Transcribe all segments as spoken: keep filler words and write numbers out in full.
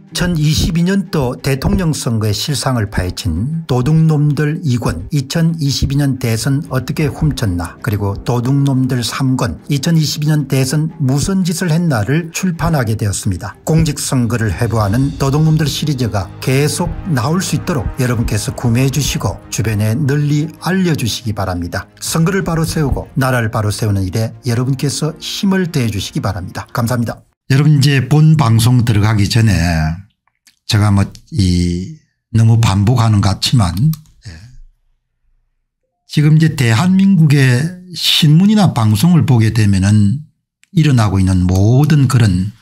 이천이십이 년도 대통령 선거의 실상을 파헤친 도둑놈들 이 권 이천이십이 년 대선 어떻게 훔쳤나 그리고 도둑놈들 삼 권 이천이십이 년 대선 무슨 짓을 했나를 출판하게 되었습니다. 공직선거를 회부하는 도둑놈들 시리즈가 계속 나올 수 있도록 여러분께서 구매해 주시고 주변에 널리 알려주시기 바랍니다. 선거를 바로 세우고 나라를 바로 세우는 일에 여러분께서 힘을 더해 주시기 바랍니다. 감사합니다. 여러분 이제 본 방송 들어가기 전에 제가 뭐 이 너무 반복하는 것 같지만 예. 지금 이제 대한민국의 신문이나 방송을 보게 되면은 일어나고 있는 모든 그런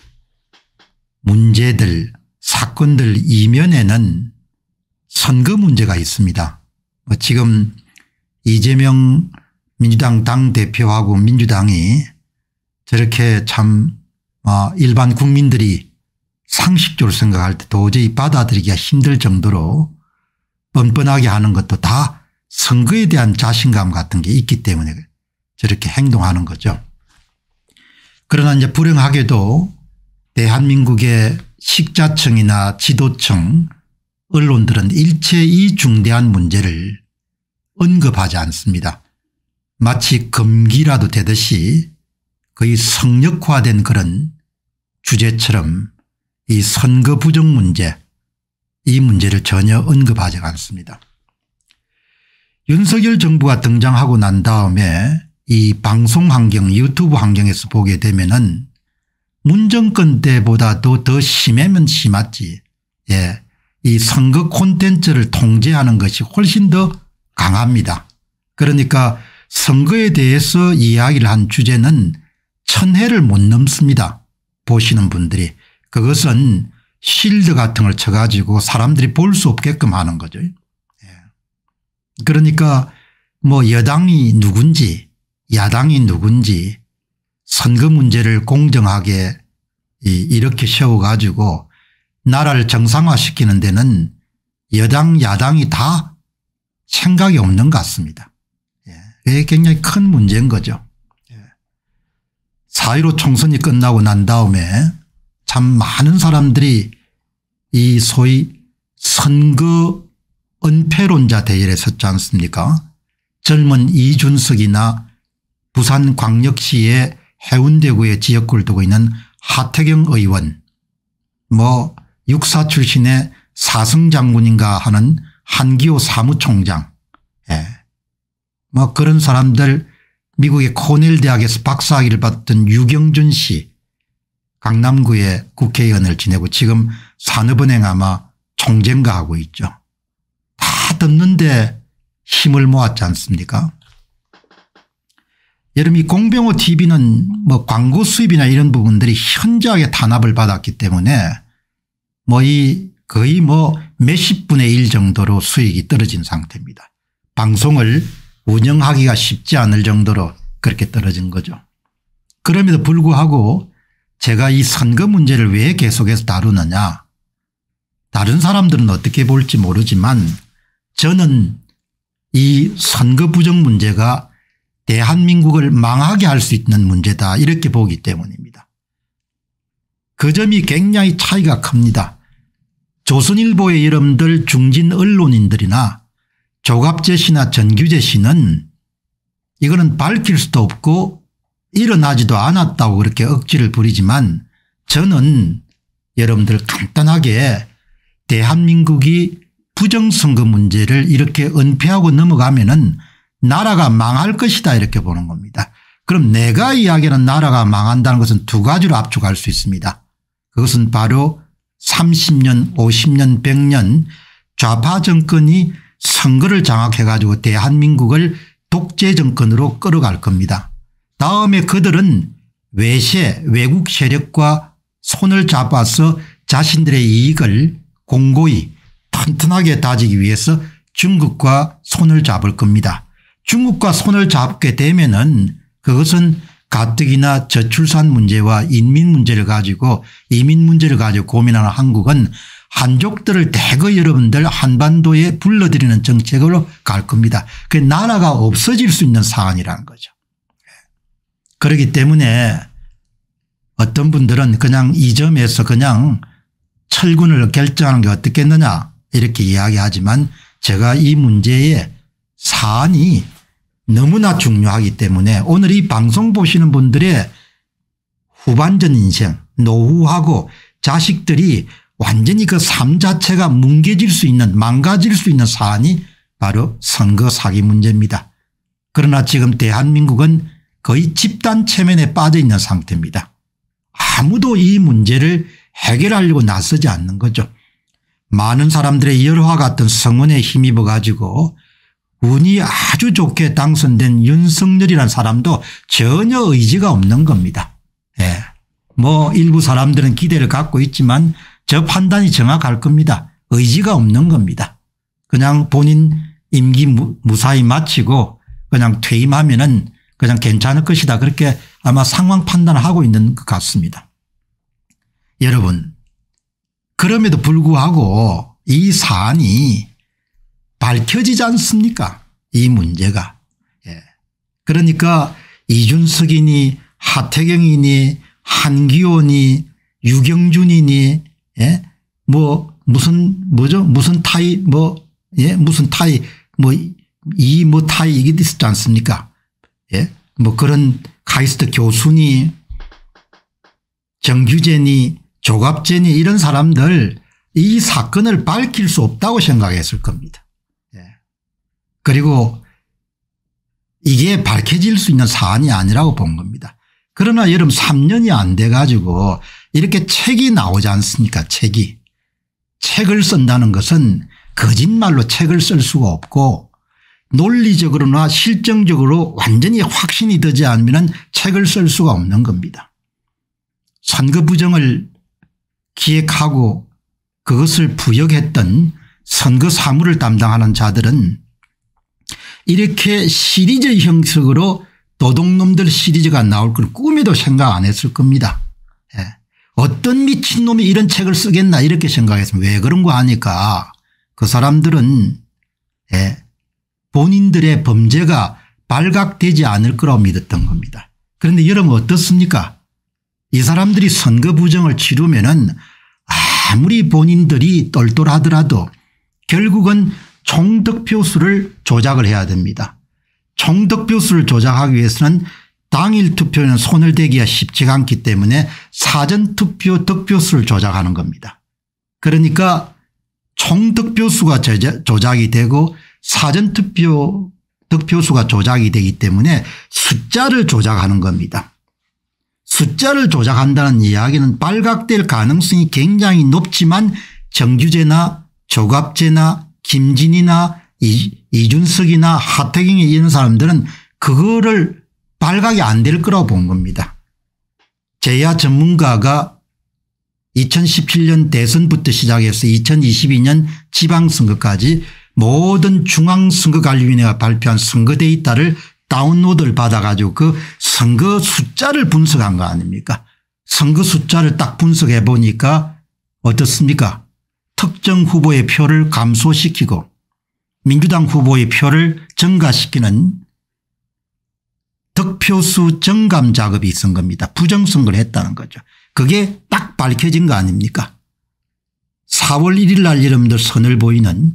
문제들 사건들 이면에는 선거 문제가 있습니다. 뭐 지금 이재명 민주당 당대표하고 민주당이 저렇게 참 어, 일반 국민들이 상식적으로 생각할 때 도저히 받아들이기가 힘들 정도로 뻔뻔하게 하는 것도 다 선거에 대한 자신감 같은 게 있기 때문에 저렇게 행동하는 거죠. 그러나 이제 불행하게도 대한민국의 식자청이나 지도청 언론들은 일체 이 중대한 문제를 언급하지 않습니다. 마치 금기라도 되듯이 거의 성역화된 그런 주제처럼 이 선거 부정 문제 이 문제를 전혀 언급하지 않습니다. 윤석열 정부가 등장하고 난 다음에 이 방송 환경 유튜브 환경에서 보게 되면은 문정권 때보다도 더 심하면 심하지 예, 이 선거 콘텐츠를 통제하는 것이 훨씬 더 강합니다. 그러니까 선거에 대해서 이야기를 한 주제는 천회를 못 넘습니다. 보시는 분들이. 그것은 실드 같은 걸 쳐가지고 사람들이 볼 수 없게끔 하는 거죠. 예. 그러니까 뭐 여당이 누군지 야당이 누군지 선거 문제를 공정하게 이렇게 세워가지고 나라를 정상화시키는 데는 여당 야당이 다 생각이 없는 것 같습니다. 예. 그게 굉장히 큰 문제인 거죠. 사 일오 총선이 끝나고 난 다음에 참 많은 사람들이 이 소위 선거 은폐론자 대열에 섰지 않습니까? 젊은 이준석이나 부산광역시의 해운대구에 지역구를 두고 있는 하태경 의원 뭐 육사 출신의 사승장군인가 하는 한기호 사무총장 예. 뭐 그런 사람들 미국의 코넬 대학에서 박사학위를 받던 유경준 씨 강남구의 국회의원을 지내고 지금 산업은행 아마 총재인가 하고 있죠. 다 듣는데 힘을 모았지 않습니까? 여러분 이 공병호 티비는 뭐 광고 수입이나 이런 부분들이 현저하게 탄압을 받았기 때문에 뭐 이 거의 뭐 몇십 분의 일 정도로 수익이 떨어진 상태입니다. 방송을 운영하기가 쉽지 않을 정도로 그렇게 떨어진 거죠. 그럼에도 불구하고 제가 이 선거 문제를 왜 계속해서 다루느냐. 다른 사람들은 어떻게 볼지 모르지만 저는 이 선거 부정 문제가 대한민국을 망하게 할 수 있는 문제다 이렇게 보기 때문입니다. 그 점이 굉장히 차이가 큽니다. 조선일보의 여러분들 중진 언론인들이나 조갑재 씨나 전규재 씨는 이거는 밝힐 수도 없고 일어나지도 않았다고 그렇게 억지를 부리지만 저는 여러분들 간단하게 대한민국이 부정선거 문제를 이렇게 은폐하고 넘어가면은 나라가 망할 것이다 이렇게 보는 겁니다. 그럼 내가 이야기하는 나라가 망한다는 것은 두 가지로 압축할 수 있습니다. 그것은 바로 삼십 년 오십 년 백 년 좌파 정권이 선거를 장악해 가지고 대한민국을 독재 정권으로 끌어갈 겁니다. 다음에 그들은 외세 외국 세력과 손을 잡아서 자신들의 이익을 공고히 튼튼하게 다지기 위해서 중국과 손을 잡을 겁니다. 중국과 손을 잡게 되면은 그것은 가뜩이나 저출산 문제와 인민 문제를 가지고 이민 문제를 가지고 고민하는 한국은 한족들을 대거 여러분들 한반도에 불러들이는 정책으로 갈 겁니다. 그 나라가 없어질 수 있는 사안이라는 거죠. 그렇기 때문에 어떤 분들은 그냥 이 점에서 그냥 철군을 결정하는 게 어떻겠느냐 이렇게 이야기하지만 제가 이 문제의 사안이 너무나 중요하기 때문에 오늘 이 방송 보시는 분들의 후반전 인생 노후하고 자식들이 완전히 그 삶 자체가 뭉개질 수 있는 망가질 수 있는 사안이 바로 선거 사기 문제입니다. 그러나 지금 대한민국은 거의 집단 체면에 빠져 있는 상태입니다. 아무도 이 문제를 해결하려고 나서지 않는 거죠. 많은 사람들의 열화 같은 성원에 힘입어 가지고 운이 아주 좋게 당선된 윤석열이라는 사람도 전혀 의지가 없는 겁니다. 예. 뭐 일부 사람들은 기대를 갖고 있지만 저 판단이 정확할 겁니다. 의지가 없는 겁니다. 그냥 본인 임기 무사히 마치고 그냥 퇴임하면은 그냥 괜찮을 것이다. 그렇게 아마 상황 판단을 하고 있는 것 같습니다. 여러분 그럼에도 불구하고 이 사안이 밝혀지지 않습니까? 이 문제가. 예. 그러니까 이준석이니 하태경이니 한기호니 유경준이니 예? 뭐 무슨 뭐죠 무슨 타이 뭐 예? 무슨 타이 뭐 이 뭐 타이 이게 있었지 않습니까? 예? 뭐 그런 카이스트 교수니 정규재니 조갑재니 이런 사람들 이 사건을 밝힐 수 없다고 생각했을 겁니다. 예. 그리고 이게 밝혀질 수 있는 사안이 아니라고 본 겁니다. 그러나 여러분 삼 년이 안 돼 가지고 이렇게 책이 나오지 않습니까? 책이. 책을 쓴다는 것은 거짓말로 책을 쓸 수가 없고 논리적으로나 실정적으로 완전히 확신이 되지 않으면 책을 쓸 수가 없는 겁니다. 선거 부정을 기획하고 그것을 부역했던 선거 사무를 담당하는 자들은 이렇게 시리즈 형식으로 도둑놈들 시리즈가 나올 걸 꿈에도 생각 안 했을 겁니다. 예. 어떤 미친놈이 이런 책을 쓰겠나 이렇게 생각했습니다. 왜 그런 거 하니까 그 사람들은 예. 본인들의 범죄가 발각되지 않을 거라고 믿었던 겁니다. 그런데 여러분 어떻습니까? 이 사람들이 선거 부정을 치르면은 아무리 본인들이 똘똘하더라도 결국은 총득표수를 조작을 해야 됩니다. 총득표수를 조작하기 위해서는 당일 투표에는 손을 대기가 쉽지가 않기 때문에 사전투표 득표수를 조작하는 겁니다. 그러니까 총득표수가 조작이 되고 사전투표 득표수가 조작이 되기 때문에 숫자를 조작하는 겁니다. 숫자를 조작한다는 이야기는 발각될 가능성이 굉장히 높지만 정규재나 조갑재나 김진이나 이, 이준석이나 하태경이 이런 사람들은 그거를 발각이 안 될 거라고 본 겁니다. 제야 전문가가 이천십칠 년 대선부터 시작해서 이천이십이 년 지방선거까지 모든 중앙선거관리위원회가 발표한 선거 데이터를 다운로드를 받아가지고 그 선거 숫자를 분석한 거 아닙니까? 선거 숫자를 딱 분석해 보니까 어떻습니까? 특정 후보의 표를 감소시키고 민주당 후보의 표를 증가시키는 득표수 정감 작업이 있은 겁니다. 부정선거를 했다는 거죠. 그게 딱 밝혀진 거 아닙니까? 사월 일일 날 여러분들 선을 보이는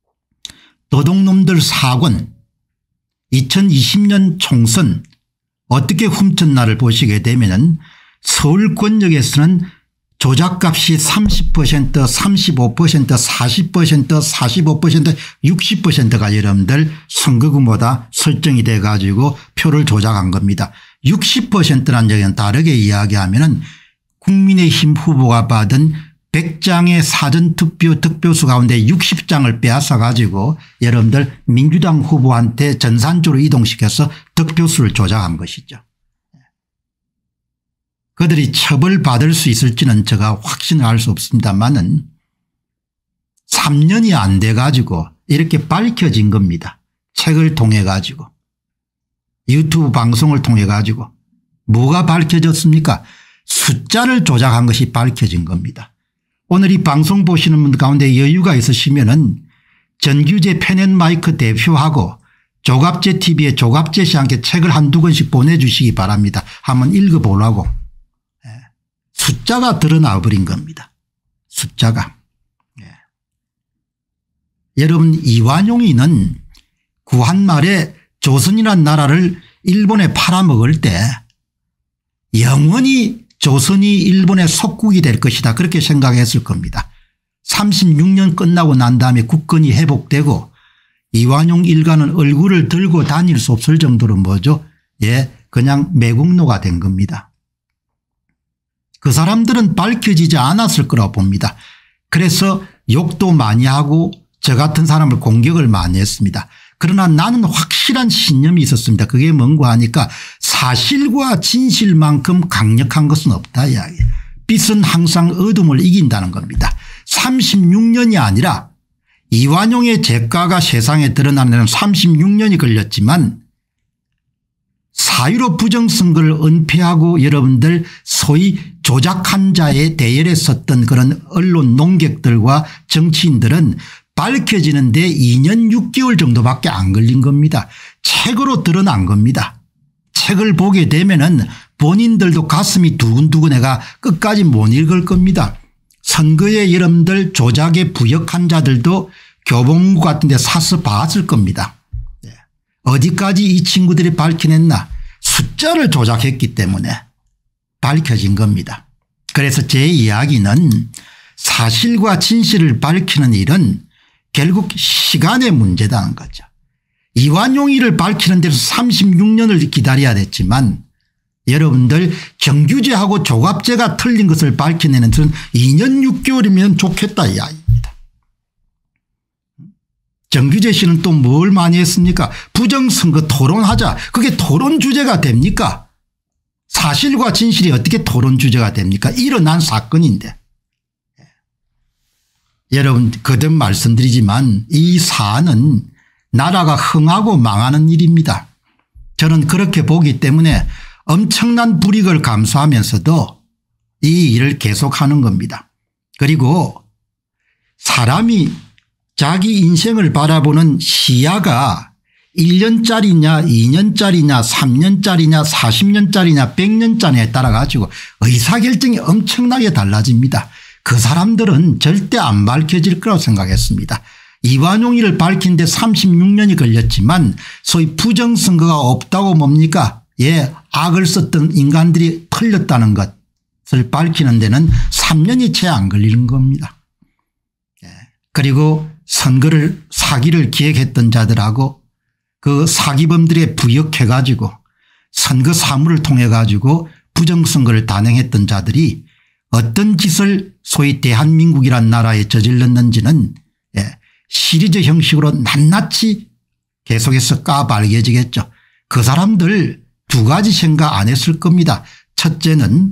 도둑놈들 사권 이천이십 년 총선 어떻게 훔쳤나를 보시게 되면 서울 권역에서는 조작값이 삼십 퍼센트 삼십오 퍼센트 사십 퍼센트 사십오 퍼센트 육십 퍼센트가 여러분들 선거구보다 설정이 돼 가지고 표를 조작한 겁니다. 육십 퍼센트라는 얘기는 다르게 이야기하면 국민의힘 후보가 받은 백 장의 사전투표 득표수 가운데 육십 장을 빼앗아 가지고 여러분들 민주당 후보한테 전산조로 이동시켜서 득표수를 조작한 것이죠. 그들이 처벌받을 수 있을지는 제가 확신을 할 수 없습니다만은 삼 년이 안 돼 가지고 이렇게 밝혀진 겁니다. 책을 통해 가지고 유튜브 방송을 통해 가지고 뭐가 밝혀졌습니까? 숫자를 조작한 것이 밝혀진 겁니다. 오늘 이 방송 보시는 분들 가운데 여유가 있으시면은 전규재 펜앤마이크 대표하고 조갑재 티비에 조갑재 씨한테 책을 한두 권씩 보내주시기 바랍니다. 한번 읽어보라고. 숫자가 드러나 버린 겁니다. 숫자가. 예. 여러분 이완용이는 구한말에 조선이라는 나라를 일본에 팔아먹을 때 영원히 조선이 일본의 속국이 될 것이다 그렇게 생각했을 겁니다. 삼십육 년 끝나고 난 다음에 국권이 회복되고 이완용 일가는 얼굴을 들고 다닐 수 없을 정도로 뭐죠? 예, 그냥 매국노가 된 겁니다. 그 사람들은 밝혀지지 않았을 거라고 봅니다. 그래서 욕도 많이 하고 저 같은 사람을 공격을 많이 했습니다. 그러나 나는 확실한 신념이 있었습니다. 그게 뭔가 하니까 사실과 진실만큼 강력한 것은 없다 이야기예요. 빛은 항상 어둠을 이긴다는 겁니다. 삼십육 년이 아니라 이완용의 재가가 세상에 드러나는 데는 삼십육 년이 걸렸지만 사유로 부정선거를 은폐하고 여러분들 소위 조작한 자의 대열에 섰던 그런 언론 농객들과 정치인들은 밝혀지는데 이 년 육 개월 정도밖에 안 걸린 겁니다. 책으로 드러난 겁니다. 책을 보게 되면은 본인들도 가슴이 두근두근해가 끝까지 못 읽을 겁니다. 선거에 여러분들 조작에 부역한 자들도 교보문고 같은 데 사서 봤을 겁니다. 어디까지 이 친구들이 밝혀냈나. 숫자를 조작했기 때문에 밝혀진 겁니다. 그래서 제 이야기는 사실과 진실을 밝히는 일은 결국 시간의 문제다는 거죠. 이완용이를 밝히는 데서 삼십육 년을 기다려야 됐지만 여러분들 정규제하고 조갑제가 틀린 것을 밝혀내는 데는 이 년 육 개월이면 좋겠다 이야기입니다. 정규제 씨는 또 뭘 많이 했습니까? 부정선거 토론하자. 그게 토론 주제가 됩니까? 사실과 진실이 어떻게 토론 주제가 됩니까? 일어난 사건인데. 여러분 거듭 말씀드리지만 이 사안은 나라가 흥하고 망하는 일입니다. 저는 그렇게 보기 때문에 엄청난 불이익을 감수하면서도 이 일을 계속하는 겁니다. 그리고 사람이 자기 인생을 바라보는 시야가 일 년짜리냐 이 년짜리냐 삼 년짜리냐 사십 년짜리냐 백 년짜리냐에 따라 가지고 의사결정이 엄청나게 달라집니다. 그 사람들은 절대 안 밝혀질 거라고 생각했습니다. 이완용이를 밝힌 데 삼십육 년이 걸렸지만 소위 부정선거가 없다고 뭡니까? 예, 악을 썼던 인간들이 틀렸다는 것을 밝히는 데는 삼 년이 채 안 걸리는 겁니다. 예. 그리고 선거를 사기를 기획했던 자들하고 그 사기범들에 부역해 가지고 선거 사무를 통해 가지고 부정선거를 단행했던 자들이 어떤 짓을 소위 대한민국이란 나라에 저질렀는지는 예, 시리즈 형식으로 낱낱이 계속해서 까발려지겠죠. 그 사람들 두 가지 생각 안 했을 겁니다. 첫째는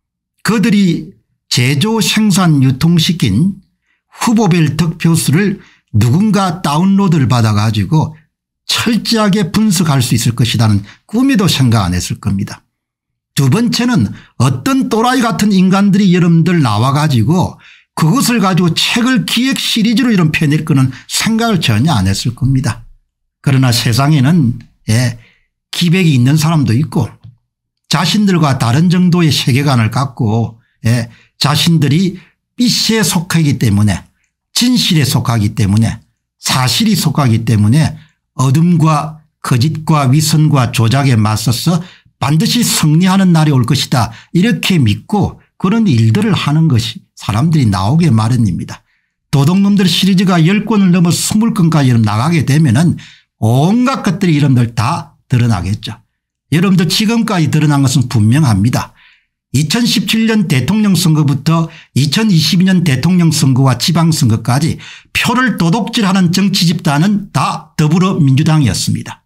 그들이 제조 생산 유통시킨 후보별 득표수를 누군가 다운로드를 받아 가지고 철저하게 분석할 수 있을 것이라는 꿈에도 생각 안 했을 겁니다. 두 번째는 어떤 또라이 같은 인간들이 여러분들 나와 가지고 그것을 가지고 책을 기획 시리즈로 이런 펴낼 거는 생각을 전혀 안 했을 겁니다. 그러나 세상에는 예, 기백이 있는 사람도 있고 자신들과 다른 정도의 세계관을 갖고 예, 자신들이 빛에 속하기 때문에 진실에 속하기 때문에 사실이 속하기 때문에 어둠과 거짓과 위선과 조작에 맞서서 반드시 승리하는 날이 올 것이다 이렇게 믿고 그런 일들을 하는 것이 사람들이 나오게 마련입니다. 도둑놈들 시리즈가 열 권을 넘어 스물 권까지 나가게 되면은 온갖 것들이 여러분들 다 드러나겠죠. 여러분들 지금까지 드러난 것은 분명합니다. 이천십칠 년 대통령 선거부터 이천이십이 년 대통령 선거와 지방선거까지 표를 도둑질하는 정치 집단은 다 더불어민주당이었습니다.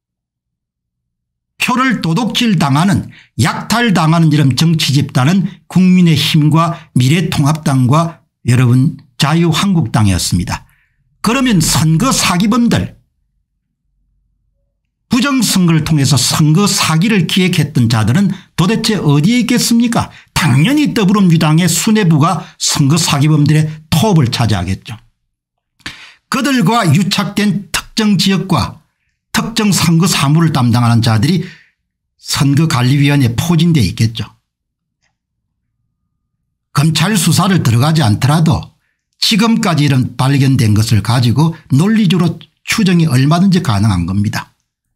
표를 도둑질 당하는 약탈당하는 이런 정치 집단은 국민의힘과 미래통합당과 여러분 자유한국당이었습니다. 그러면 선거 사기범들 부정선거를 통해서 선거 사기를 기획했던 자들은 도대체 어디에 있겠습니까? 당연히 더불어민주당의 수뇌부가 선거 사기범들의 톱을 차지하겠죠. 그들과 유착된 특정 지역과 특정 선거 사무를 담당하는 자들이 선거관리위원회에 포진되어 있겠죠. 검찰 수사를 들어가지 않더라도 지금까지 이런 발견된 것을 가지고 논리적으로 추정이 얼마든지 가능한 겁니다.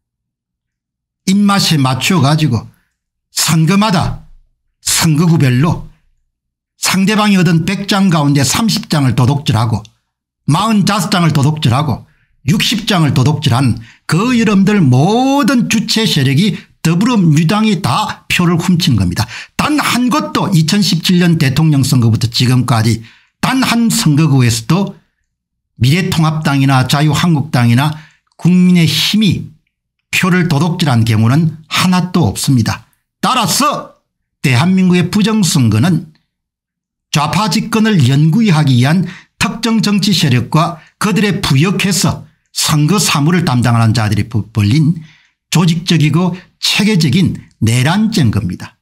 입맛에 맞춰 가지고 선거마다 선거구별로 상대방이 얻은 백 장 가운데 삼십 장을 도둑질하고 사십오 장을 도둑질하고 육십 장을 도둑질한 그 여러분들 모든 주체 세력이 더불어민주당이 다 표를 훔친 겁니다. 단 한 곳도 이천십칠 년 대통령 선거부터 지금까지 단 한 선거구에서도 미래통합당이나 자유한국당이나 국민의힘이 표를 도둑질한 경우는 하나도 없습니다. 따라서 대한민국의 부정선거는 좌파 집권을 연구히 하기 위한 특정 정치 세력과 그들의 부역해서 선거 사무를 담당하는 자들이 벌린 조직적이고 체계적인 내란죄인 겁니다.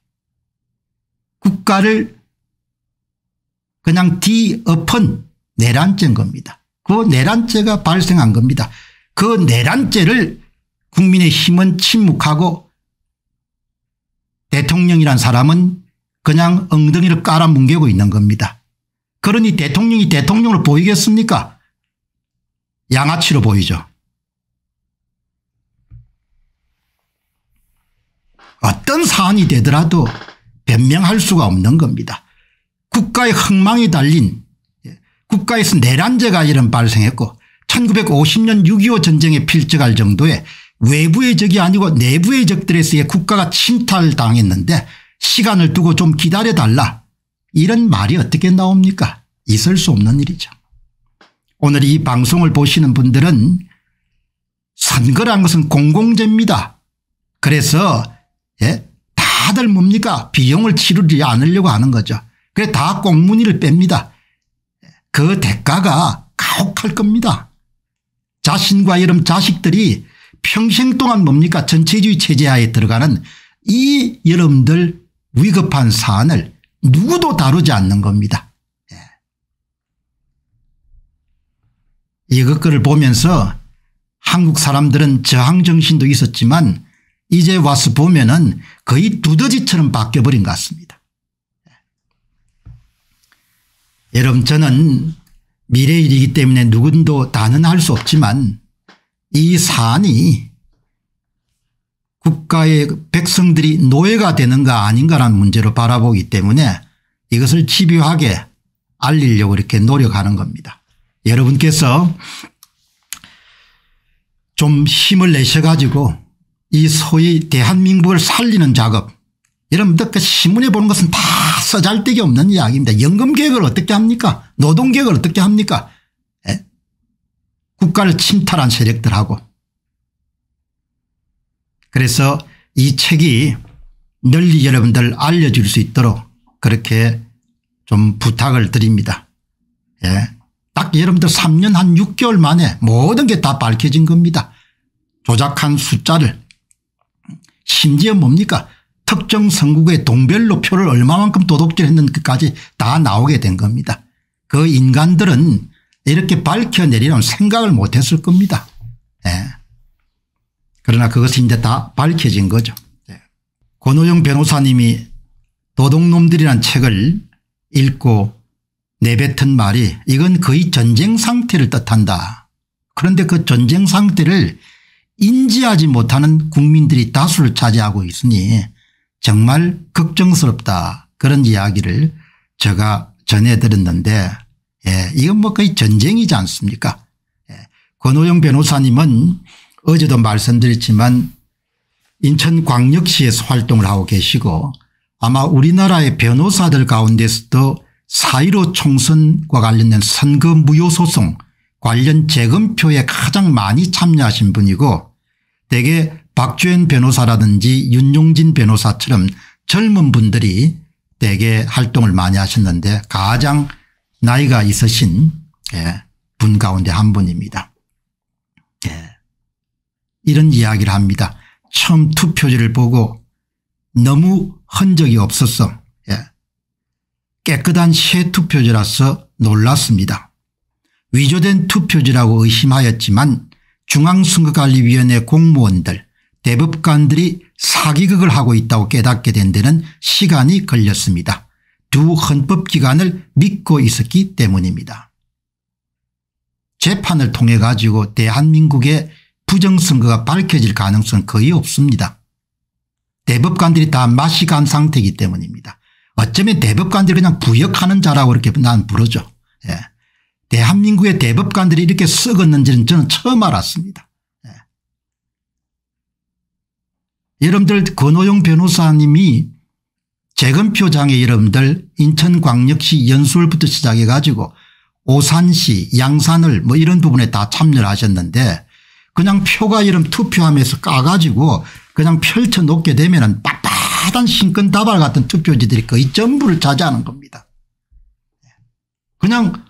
국가를 그냥 뒤엎은 내란죄인 겁니다. 그 내란죄가 발생한 겁니다. 그 내란죄를 국민의힘은 침묵하고 대통령이란 사람은 그냥 엉덩이를 깔아뭉개고 있는 겁니다. 그러니 대통령이 대통령으로 보이겠습니까? 양아치로 보이죠. 어떤 사안이 되더라도 변명할 수가 없는 겁니다. 국가의 흥망이 달린 국가에서 내란죄가 이런 발생했고 천구백오십 년 육이오 전쟁에 필적할 정도의 외부의 적이 아니고 내부의 적들에서 국가가 침탈당했는데 시간을 두고 좀 기다려달라 이런 말이 어떻게 나옵니까? 있을 수 없는 일이죠. 오늘 이 방송을 보시는 분들은 선거란 것은 공공재입니다. 그래서 예? 다들 뭡니까? 비용을 치르지 않으려고 하는 거죠. 그래서 다 꽁무니를 뺍니다. 그 대가가 가혹할 겁니다. 자신과 여러분 자식들이 평생 동안 뭡니까? 전체주의 체제하에 들어가는 이 여러분들 위급한 사안을 누구도 다루지 않는 겁니다. 예. 이것을 보면서 한국 사람들은 저항정신도 있었지만 이제 와서 보면은 거의 두더지처럼 바뀌어버린 것 같습니다. 예. 여러분 저는 미래의 일이기 때문에 누구도 단언할 수 없지만 이 사안이 국가의 백성들이 노예가 되는가 아닌가라는 문제로 바라보기 때문에 이것을 집요하게 알리려고 이렇게 노력하는 겁니다. 여러분께서 좀 힘을 내셔 가지고 이 소위 대한민국을 살리는 작업 여러분들 그 신문에 보는 것은 다 쓰잘데기 없는 이야기입니다. 연금개혁을 어떻게 합니까? 노동개혁을 어떻게 합니까? 에? 국가를 침탈한 세력들하고. 그래서 이 책이 널리 여러분들 알려줄 수 있도록 그렇게 좀 부탁을 드립니다. 예. 딱 여러분들 삼 년 한 육 개월 만에 모든 게 다 밝혀진 겁니다. 조작한 숫자를 심지어 뭡니까? 특정 선거구의 동별로 표를 얼마만큼 도둑질했는지까지 다 나오게 된 겁니다. 그 인간들은 이렇게 밝혀내리려는 생각을 못했을 겁니다. 예. 그러나 그것이 이제 다 밝혀진 거죠. 예. 권오영 변호사님이 도둑놈들이라는 책을 읽고 내뱉은 말이 이건 거의 전쟁 상태를 뜻한다. 그런데 그 전쟁 상태를 인지하지 못하는 국민들이 다수를 차지하고 있으니 정말 걱정스럽다. 그런 이야기를 제가 전해드렸는데 예, 이건 뭐 거의 전쟁이지 않습니까? 예. 권오영 변호사님은 어제도 말씀드렸지만 인천광역시에서 활동을 하고 계시고 아마 우리나라의 변호사들 가운데서도 사 일오 총선과 관련된 선거 무효소송 관련 재검표에 가장 많이 참여하신 분이고 대개 박주현 변호사라든지 윤용진 변호사처럼 젊은 분들이 대개 활동을 많이 하셨는데 가장 나이가 있으신 분 가운데 한 분입니다. 이런 이야기를 합니다. 처음 투표지를 보고 너무 흔적이 없었어. 깨끗한 새 투표지라서 놀랐습니다. 위조된 투표지라고 의심하였지만 중앙선거관리위원회 공무원들 대법관들이 사기극을 하고 있다고 깨닫게 된 데는 시간이 걸렸습니다. 두 헌법기관을 믿고 있었기 때문입니다. 재판을 통해 가지고 대한민국의 부정선거가 밝혀질 가능성은 거의 없습니다. 대법관들이 다 맛이 간 상태이기 때문입니다. 어쩌면 대법관들이 그냥 부역하는 자라고 이렇게 난 부르죠. 예. 대한민국의 대법관들이 이렇게 썩었는지는 저는 처음 알았습니다. 예. 여러분들 권오용 변호사님이 재검표장에 여러분들 인천광역시 연수원부터 시작해 가지고 오산시 양산을 뭐 이런 부분에 다 참여를 하셨는데 그냥 표가 여러분 투표하면서 까가지고 그냥 펼쳐 놓게 되면은 빳빳한 신권다발 같은 투표지들이 거의 전부를 차지하는 겁니다. 그냥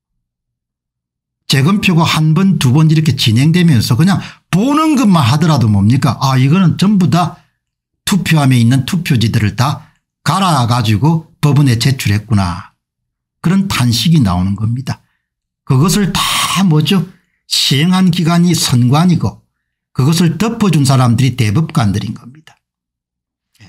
재검표가 한 번 두 번 이렇게 진행되면서 그냥 보는 것만 하더라도 뭡니까? 아 이거는 전부 다 투표함에 있는 투표지들을 다 갈아가지고 법원에 제출했구나. 그런 단식이 나오는 겁니다. 그것을 다 뭐죠? 시행한 기관이 선관이고 그것을 덮어준 사람들이 대법관들인 겁니다. 예.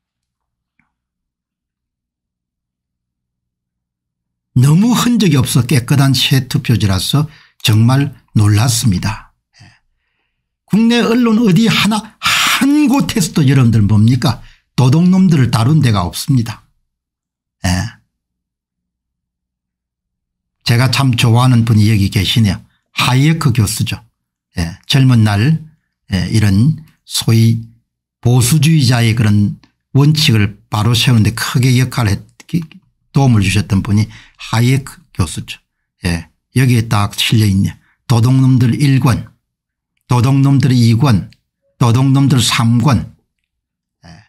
너무 흔적이 없어 깨끗한 새 투표지라서 정말 놀랐습니다. 예. 국내 언론 어디 하나 한 곳에서도 여러분들 뭡니까? 도둑놈들을 다룬 데가 없습니다. 예. 제가 참 좋아하는 분이 여기 계시네요. 하이에크 교수죠. 예. 젊은 날 예. 이런 소위 보수주의자의 그런 원칙을 바로 세우는데 크게 역할을 했, 도움을 주셨던 분이 하이에크 교수죠. 예. 여기에 딱 실려 있네요. 도둑놈들 일 권, 도둑놈들 이 권, 도둑놈들 삼 권. 예.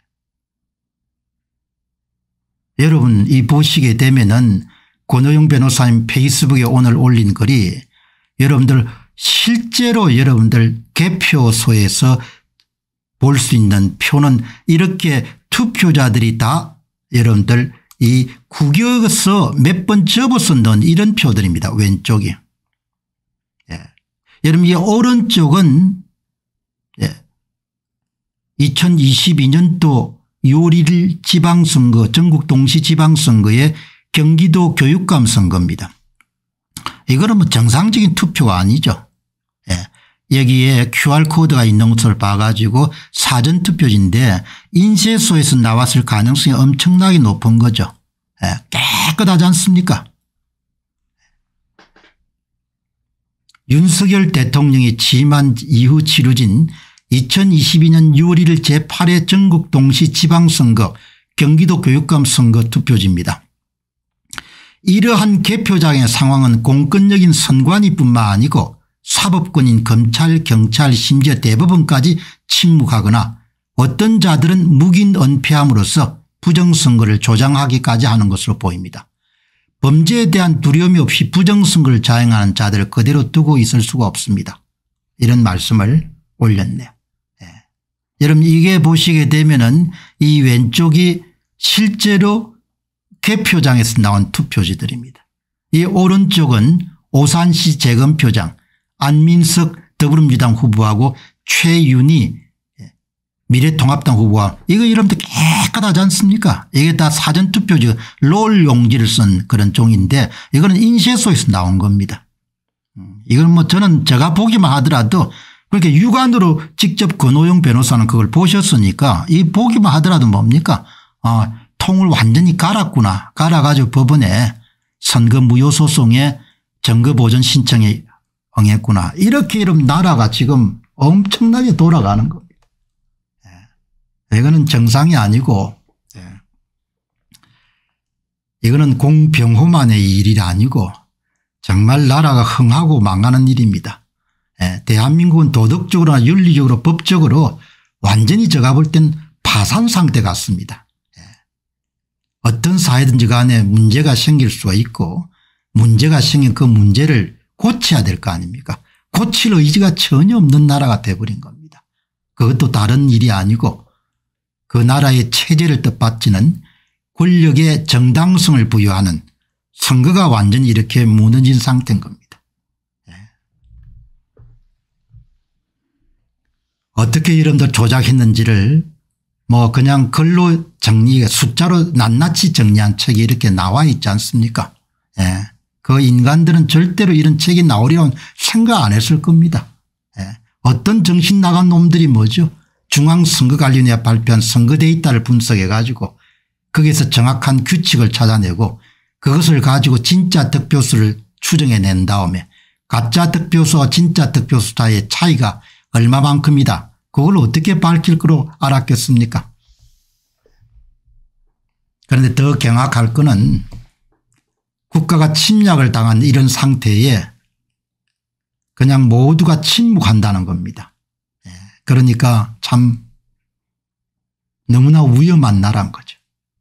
여러분 이 보시게 되면은 권오용 변호사님 페이스북에 오늘 올린 글이 여러분들 실제로 여러분들 개표소에서 볼 수 있는 표는 이렇게 투표자들이 다 여러분들 이 구겨서 몇 번 접어서 넣은 이런 표들입니다. 왼쪽이. 예. 여러분 이 오른쪽은 예. 이천이십이 년도 유월 일 일 지방선거 전국 동시지방선거의 경기도 교육감 선거입니다. 이거는 뭐 정상적인 투표가 아니죠. 예. 여기에 큐알코드가 있는 것을 봐가지고 사전투표지인데 인쇄소에서 나왔을 가능성이 엄청나게 높은 거죠. 예. 깨끗하지 않습니까? 윤석열 대통령이 취임한 이후 치러진 이천이십이 년 유월 일 일 제팔 회 전국 동시지방선거 경기도 교육감 선거 투표지입니다. 이러한 개표장의 상황은 공권력인 선관위뿐만 아니고 사법권인 검찰 경찰 심지어 대법원까지 침묵하거나 어떤 자들은 묵인 은폐함으로써 부정선거를 조장하기까지 하는 것으로 보입니다. 범죄에 대한 두려움이 없이 부정선거를 자행하는 자들을 그대로 두고 있을 수가 없습니다. 이런 말씀을 올렸네요. 예. 여러분 이게 보시게 되면은 이 왼쪽이 실제로 개표장에서 나온 투표지들입니다. 이 오른쪽은 오산시 재검표장 안민석 더불어민주당 후보하고 최윤희 미래통합당 후보와 이거 여러분들 깨끗하지 않습니까? 이게 다 사전투표지 롤 용지를 쓴 그런 종인데 이거는 인쇄소에서 나온 겁니다. 이건 뭐 저는 제가 보기만 하더라도 그렇게 육안으로 직접 권오용 변호사는 그걸 보셨으니까 이 보기만 하더라도 뭡니까? 아, 통을 완전히 갈았구나. 갈아가지고 법원에 선거 무효소송에 증거보전 신청에 응했구나. 이렇게 이러면 나라가 지금 엄청나게 돌아가는 겁니다. 예. 이거는 정상이 아니고 예. 이거는 공병호만의 일이 아니고 정말 나라가 흥하고 망하는 일입니다. 예. 대한민국은 도덕적으로나 윤리적으로 법적으로 완전히 제가 볼 땐 파산 상태 같습니다. 어떤 사회든지 간에 문제가 생길 수가 있고 문제가 생긴 그 문제를 고쳐야 될 거 아닙니까? 고칠 의지가 전혀 없는 나라가 돼버린 겁니다. 그것도 다른 일이 아니고 그 나라의 체제를 뜻받치는 권력의 정당성을 부여하는 선거가 완전히 이렇게 무너진 상태인 겁니다. 네. 어떻게 여러분들 조작했는지를 뭐 그냥 글로 정리 숫자로 낱낱이 정리한 책이 이렇게 나와 있지 않습니까? 예. 그 인간들은 절대로 이런 책이 나오리라고는 생각 안 했을 겁니다. 예. 어떤 정신 나간 놈들이 뭐죠? 중앙선거관리위원회가 발표한 선거 데이터를 분석해 가지고 거기에서 정확한 규칙을 찾아내고 그것을 가지고 진짜 득표수를 추정해낸 다음에 가짜 득표수와 진짜 득표수 사이의 차이가 얼마만큼이다. 그걸 어떻게 밝힐 거로 알았겠습니까? 그런데 더 경악할 거는 국가가 침략을 당한 이런 상태에 그냥 모두가 침묵한다는 겁니다. 그러니까 참 너무나 위험한 나라인 거죠.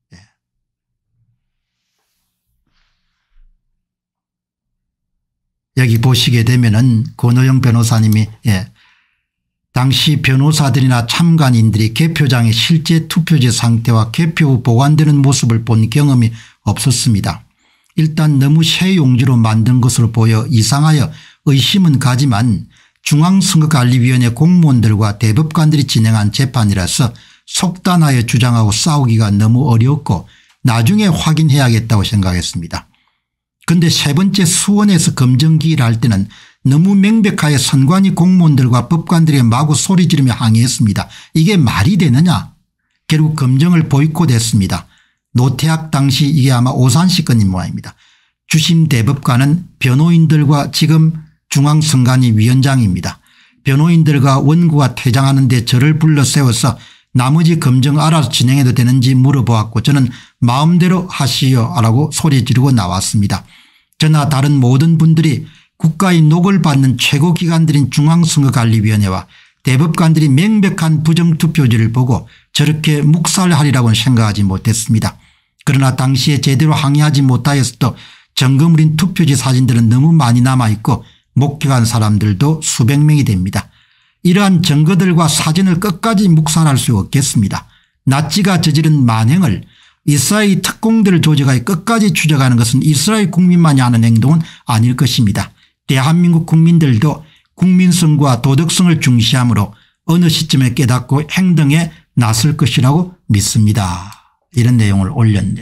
여기 보시게 되면은 권오영 변호사님이 예. 당시 변호사들이나 참관인들이 개표장의 실제 투표지 상태와 개표 후 보관되는 모습을 본 경험이 없었습니다. 일단 너무 새 용지로 만든 것으로 보여 이상하여 의심은 가지만 중앙선거관리위원회 공무원들과 대법관들이 진행한 재판이라서 속단하여 주장하고 싸우기가 너무 어려웠고 나중에 확인해야겠다고 생각했습니다. 그런데 세 번째 수원에서 검정기일을 할 때는 너무 명백하게 선관위 공무원들과 법관들이 마구 소리 지르며 항의했습니다. 이게 말이 되느냐. 결국 검정을 보이콧했습니다. 노태학 당시 이게 아마 오산시 건인 모양입니다. 주심 대법관은 변호인들과 지금 중앙선관위 위원장입니다. 변호인들과 원고가 퇴장하는 데 저를 불러 세워서 나머지 검정 알아서 진행해도 되는지 물어보았고 저는 마음대로 하시오라고 소리 지르고 나왔습니다. 저나 다른 모든 분들이 국가의 녹을 받는 최고기관들인 중앙선거관리위원회와 대법관들이 명백한 부정투표지를 보고 저렇게 묵살하리라고는 생각하지 못했습니다. 그러나 당시에 제대로 항의하지 못하였어도 점검물인 투표지 사진들은 너무 많이 남아있고 목격한 사람들도 수백 명이 됩니다. 이러한 증거들과 사진을 끝까지 묵살할 수 없겠습니다. 나치가 저지른 만행을 이스라엘 특공대를 조직하여 끝까지 추적하는 것은 이스라엘 국민만이 하는 행동은 아닐 것입니다. 대한민국 국민들도 국민성과 도덕성을 중시하므로 어느 시점에 깨닫고 행동에 나설 것이라고 믿습니다. 이런 내용을 올렸네요.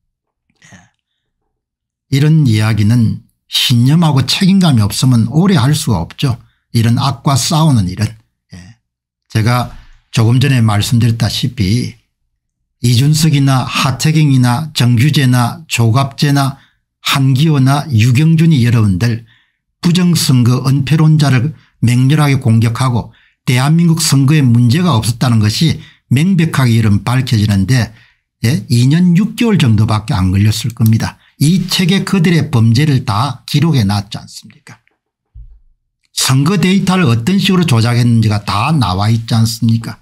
이런 이야기는 신념하고 책임감이 없으면 오래 할 수가 없죠. 이런 악과 싸우는 일은. 제가 조금 전에 말씀드렸다시피 이준석이나 하태경이나 정규재나 조갑재나 한기호나 유경준이 여러분들 부정선거 은폐론자를 맹렬하게 공격하고 대한민국 선거에 문제가 없었다는 것이 명백하게 이름 밝혀지는데 예? 이 년 육 개월 정도밖에 안 걸렸을 겁니다. 이 책에 그들의 범죄를 다 기록해 놨지 않습니까? 선거 데이터를 어떤 식으로 조작했는지가 다 나와 있지 않습니까?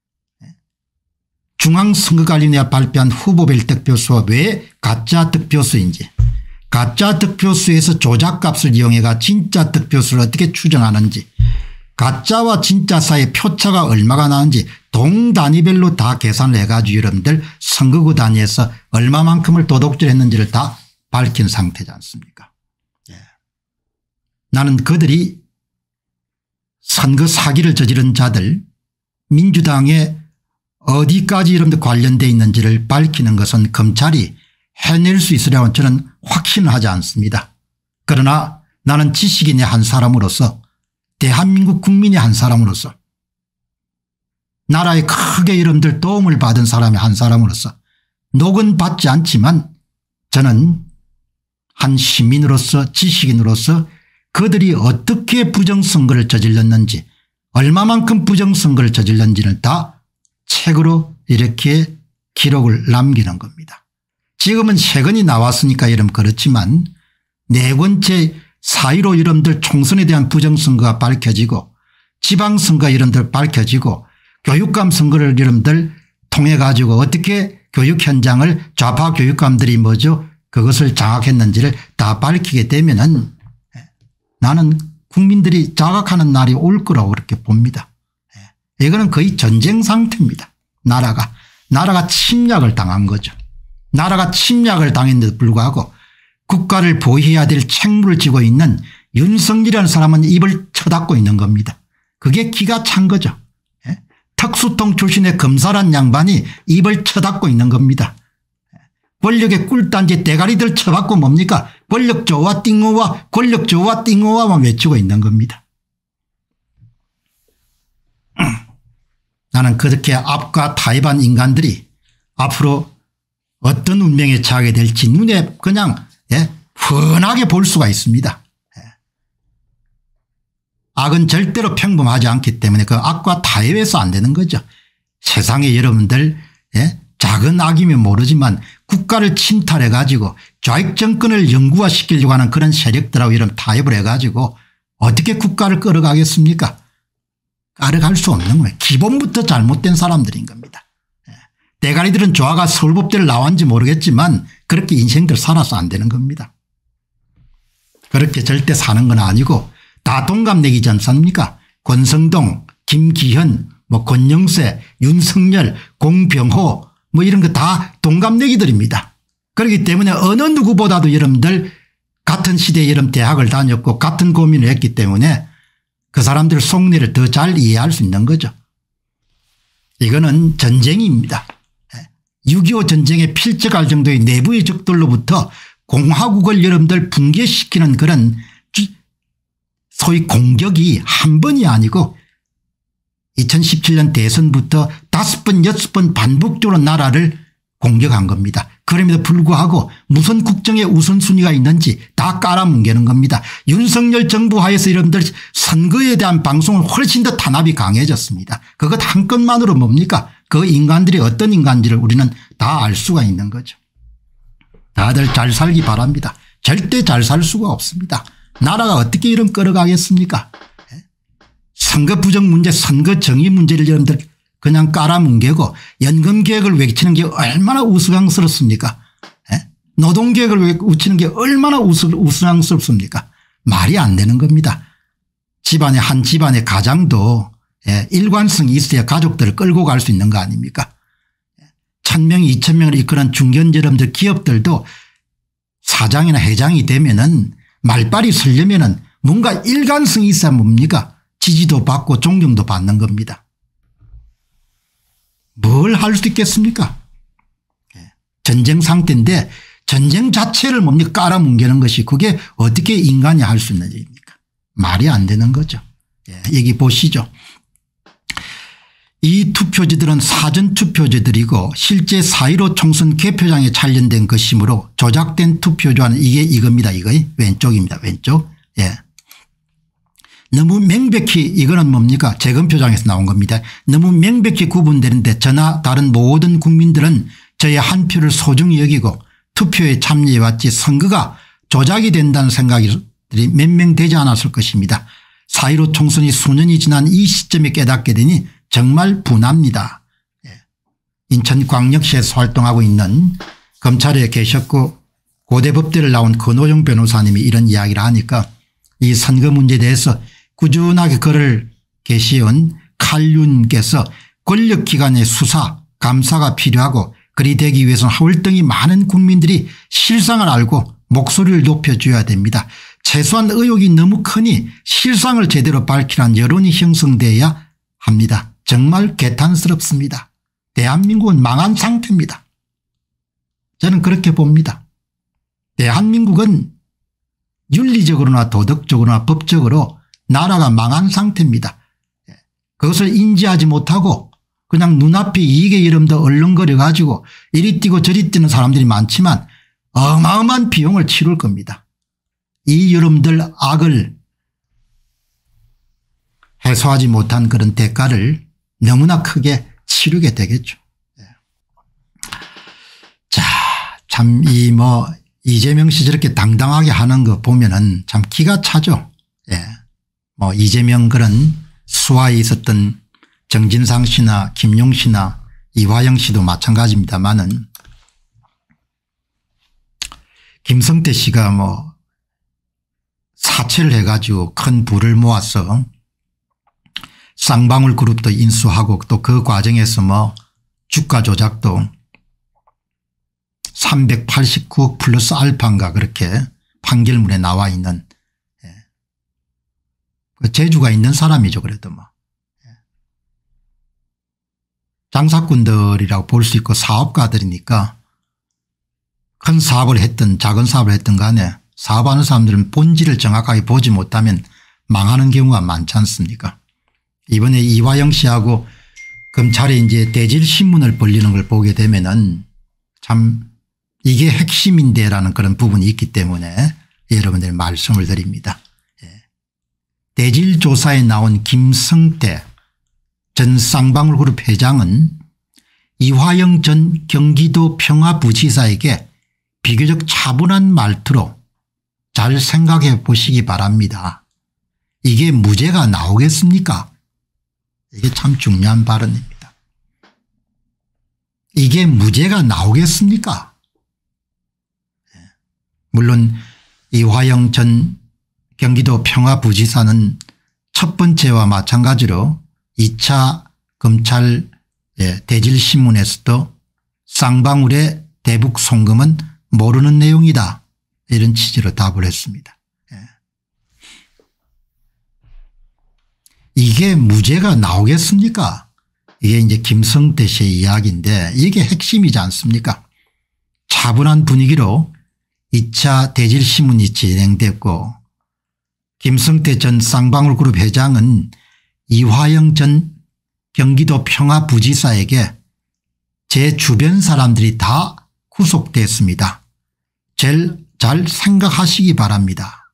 중앙선거관리위원회가 발표한 후보별 득표수가 왜 가짜 득표수인지 가짜 득표수에서 조작값을 이용해가 진짜 득표수를 어떻게 추정하는지 가짜와 진짜 사이의 표차가 얼마가 나는지 동 단위별로 다 계산을 해가지고 여러분들 선거구 단위에서 얼마만큼을 도둑질했는지를 다 밝힌 상태지 않습니까? 예. 나는 그들이 선거 사기를 저지른 자들 민주당에 어디까지 여러분들 관련되어 있는지를 밝히는 것은 검찰이 해낼 수 있으리라고 저는 확신을 하지 않습니다. 그러나 나는 지식인의 한 사람으로서 대한민국 국민의 한 사람으로서 나라에 크게 여러분들 도움을 받은 사람의 한 사람으로서 녹은 받지 않지만 저는 한 시민으로서 지식인으로서 그들이 어떻게 부정선거를 저질렀는지 얼마만큼 부정선거를 저질렀는지를 다 책으로 이렇게 기록을 남기는 겁니다. 지금은 세건이 나왔으니까 여러분 그렇지만 네 번째 사 일오 여러분들 총선에 대한 부정선거가 밝혀지고 지방선거 여러분들 밝혀지고 교육감 선거를 여러분들 통해 가지고 어떻게 교육 현장을 좌파 교육감들이 뭐죠 그것을 장악했는지를 다 밝히게 되면은 나는 국민들이 자각하는 날이 올 거라고 그렇게 봅니다. 이거는 거의 전쟁 상태입니다. 나라가 나라가 침략을 당한 거죠. 나라가 침략을 당했는데도 불구하고 국가를 보호해야 될 책무를 지고 있는 윤석열이라는 사람은 입을 쳐닫고 있는 겁니다. 그게 기가 찬 거죠. 특수통 출신의 검사란 양반이 입을 쳐닫고 있는 겁니다. 권력의 꿀단지 대가리들 쳐받고 뭡니까? 권력 좋아 띵호와 권력 좋아 띵호와만 외치고 있는 겁니다. 나는 그렇게 앞과 타협한 인간들이 앞으로 어떤 운명에 처하게 될지 눈에 그냥 예, 훤하게 볼 수가 있습니다. 예. 악은 절대로 평범하지 않기 때문에 그 악과 타협해서 안 되는 거죠. 세상에 여러분들 예, 작은 악이면 모르지만 국가를 침탈해 가지고 좌익 정권을 영구화시키려고 하는 그런 세력들하고 이런 타협을 해 가지고 어떻게 국가를 끌어가겠습니까? 끌어갈 수 없는 거예요. 기본부터 잘못된 사람들인 겁니다. 대가리들은 조아가 서울법대를 나왔는지 모르겠지만 그렇게 인생들 살아서 안 되는 겁니다. 그렇게 절대 사는 건 아니고 다 동갑내기지 않습니까? 권성동, 김기현, 뭐 권영세, 윤석열, 공병호 뭐 이런 거 다 동갑내기들입니다. 그렇기 때문에 어느 누구보다도 여러분들 같은 시대에 여러분 대학을 다녔고 같은 고민을 했기 때문에 그 사람들 속내를 더 잘 이해할 수 있는 거죠. 이거는 전쟁입니다. 육이오 전쟁에 필적할 정도의 내부의 적들로부터 공화국을 여러분들 붕괴시키는 그런 소위 공격이 한 번이 아니고 이천십칠 년 대선부터 다섯 번 여섯 번 반복적으로 나라를 공격한 겁니다. 그럼에도 불구하고 무슨 국정의 우선순위가 있는지 다 깔아뭉개는 겁니다. 윤석열 정부 하에서 여러분들 선거에 대한 방송은 훨씬 더 탄압이 강해졌습니다. 그것 한 건만으로 뭡니까? 그 인간들이 어떤 인간인지를 우리는 다 알 수가 있는 거죠. 다들 잘 살기 바랍니다. 절대 잘 살 수가 없습니다. 나라가 어떻게 이런 끌어가겠습니까? 선거 부정 문제, 선거 정의 문제를 여러분들 그냥 깔아뭉개고 연금 계획을 외치는 게 얼마나 우스꽝스럽습니까? 노동 계획을 외치는 게 얼마나 우스꽝스럽습니까? 말이 안 되는 겁니다. 집안에 한 집안의 가장도 일관성이 있어야 가족들을 끌고 갈 수 있는 거 아닙니까? 천 명 이천 명을 이끌은 중견여러분들 기업들도 사장이나 회장이 되면은 말빨이 서려면은 뭔가 일관성이 있어야 뭡니까? 지지도 받고 존경도 받는 겁니다. 뭘 할 수 있겠습니까? 전쟁 상태인데 전쟁 자체를 뭡니까? 깔아뭉개는 것이 그게 어떻게 인간이 할 수 있는 일입니까? 말이 안 되는 거죠. 여기 보시죠. 이 투표지들은 사전 투표지들이고 실제 사 일오 총선 개표장에 촬영된 것이므로 조작된 투표지와는 이게 이겁니다. 이거 왼쪽입니다. 왼쪽. 예. 너무 명백히 이거는 뭡니까? 재검표장에서 나온 겁니다. 너무 명백히 구분되는데 저나 다른 모든 국민들은 저의 한 표를 소중히 여기고 투표에 참여해왔지 선거가 조작이 된다는 생각이 몇 명 되지 않았을 것입니다. 사 일오 총선이 수년이 지난 이 시점에 깨닫게 되니 정말 분합니다. 인천광역시에서 활동하고 있는 검찰에 계셨고 고대법대를 나온 권호영 변호사님이 이런 이야기를 하니까 이 선거 문제에 대해서 꾸준하게 글을 게시해온 칼륜께서 권력기관의 수사 감사가 필요하고 그리 되기 위해서는 월등히 많은 국민들이 실상을 알고 목소리를 높여줘야 됩니다. 최소한 의혹이 너무 크니 실상을 제대로 밝히라는 여론이 형성돼야 합니다. 정말 개탄스럽습니다. 대한민국은 망한 상태입니다. 저는 그렇게 봅니다. 대한민국은 윤리적으로나 도덕적으로나 법적으로 나라가 망한 상태입니다. 그것을 인지하지 못하고 그냥 눈앞에 이익에 여러분들 얼렁거려 가지고 이리 뛰고 저리 뛰는 사람들이 많지만 어마어마한 비용을 치룰 겁니다. 이 여러분들 악을 해소하지 못한 그런 대가를 너무나 크게 치르게 되겠죠. 자, 참 이 뭐 이재명 씨 저렇게 당당하게 하는 거 보면은 참 기가 차죠. 예. 뭐 이재명 그런 수하에 있었던 정진상 씨나 김용 씨나 이화영 씨도 마찬가지입니다만은 김성태 씨가 뭐 사채를 해가지고 큰 부를 모아서 쌍방울 그룹도 인수하고 또 그 과정에서 뭐 주가 조작도 삼백팔십구억 플러스 알파인가 그렇게 판결문에 나와 있는 그 재주가 있는 사람이죠. 그래도 뭐 장사꾼들이라고 볼 수 있고 사업가들이니까 큰 사업을 했든 작은 사업을 했든 간에 사업하는 사람들은 본질을 정확하게 보지 못하면 망하는 경우가 많지 않습니까? 이번에 이화영 씨하고 검찰이 이제 대질신문을 벌리는 걸 보게 되면은 참 이게 핵심인데라는 그런 부분이 있기 때문에 여러분들 말씀을 드립니다. 대질조사에 나온 김성태 전 쌍방울그룹 회장은 이화영 전 경기도 평화부지사에게 비교적 차분한 말투로 잘 생각해 보시기 바랍니다. 이게 무죄가 나오겠습니까? 이게 참 중요한 발언입니다. 이게 무죄가 나오겠습니까? 물론 이화영 전 경기도 평화부지사는 첫 번째와 마찬가지로 이 차 검찰 대질신문에서도 쌍방울의 대북 송금은 모르는 내용이다 이런 취지로 답을 했습니다. 이게 무죄가 나오겠습니까? 이게 이제 김성태 씨의 이야기인데 이게 핵심이지 않습니까? 차분한 분위기로 이 차 대질신문이 진행됐고 김성태 전 쌍방울그룹 회장은 이화영 전 경기도 평화부지사에게 제 주변 사람들이 다 구속됐습니다. 제일 잘 생각하시기 바랍니다.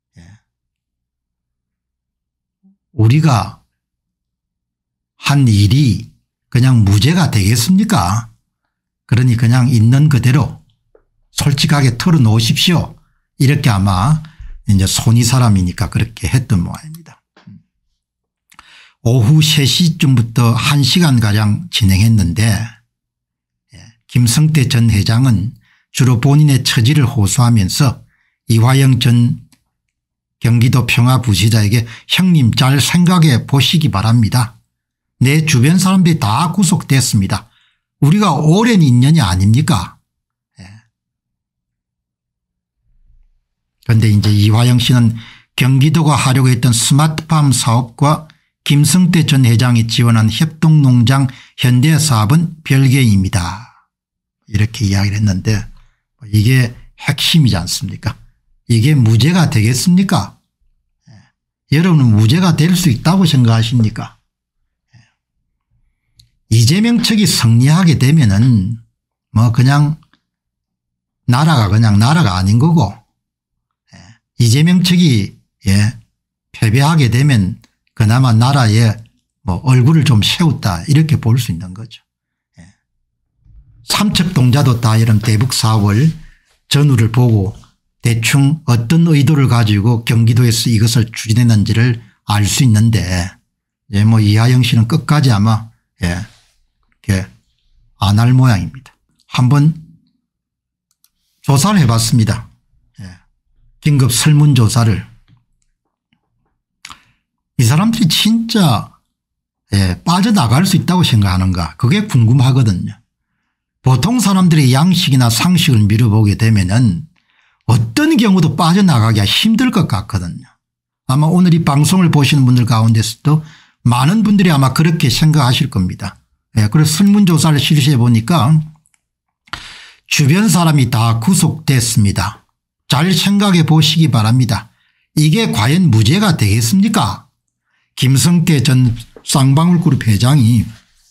우리가 한 일이 그냥 무죄가 되겠습니까? 그러니 그냥 있는 그대로 솔직하게 털어놓으십시오. 이렇게 아마 이제 손이 사람이니까 그렇게 했던 모양입니다. 오후 세 시쯤부터 한 시간가량 진행했는데 김성태 전 회장은 주로 본인의 처지를 호소하면서 이화영 전 경기도 평화부지사에게 형님 잘 생각해 보시기 바랍니다. 내 주변 사람들이 다 구속됐습니다. 우리가 오랜 인연이 아닙니까? 그런데 이제 이화영 씨는 경기도가 하려고 했던 스마트팜 사업과 김성태 전 회장이 지원한 협동농장 현대사업은 별개입니다. 이렇게 이야기를 했는데 이게 핵심이지 않습니까? 이게 무죄가 되겠습니까? 여러분은 무죄가 될 수 있다고 생각하십니까? 이재명 측이 승리하게 되면은 뭐 그냥 나라가 그냥 나라가 아닌 거고 이재명 측이 예 패배하게 되면 그나마 나라에 뭐 얼굴을 좀 세웠다 이렇게 볼 수 있는 거죠. 예. 삼척동자도 다 이런 대북 사업을 전후를 보고 대충 어떤 의도를 가지고 경기도에서 이것을 추진했는지를 알 수 있는데 예 뭐 이하영 씨는 끝까지 아마 예 이렇게 안 할 모양입니다. 한번 조사를 해봤습니다. 예. 긴급 설문조사를. 이 사람들이 진짜 예, 빠져나갈 수 있다고 생각하는가 그게 궁금하거든요. 보통 사람들의 양식이나 상식을 미뤄보게 되면은 어떤 경우도 빠져나가기가 힘들 것 같거든요. 아마 오늘 이 방송을 보시는 분들 가운데서도 많은 분들이 아마 그렇게 생각하실 겁니다. 예, 그래서 설문조사를 실시해 보니까 주변 사람이 다 구속됐습니다. 잘 생각해 보시기 바랍니다. 이게 과연 무죄가 되겠습니까? 김성태 전 쌍방울그룹 회장이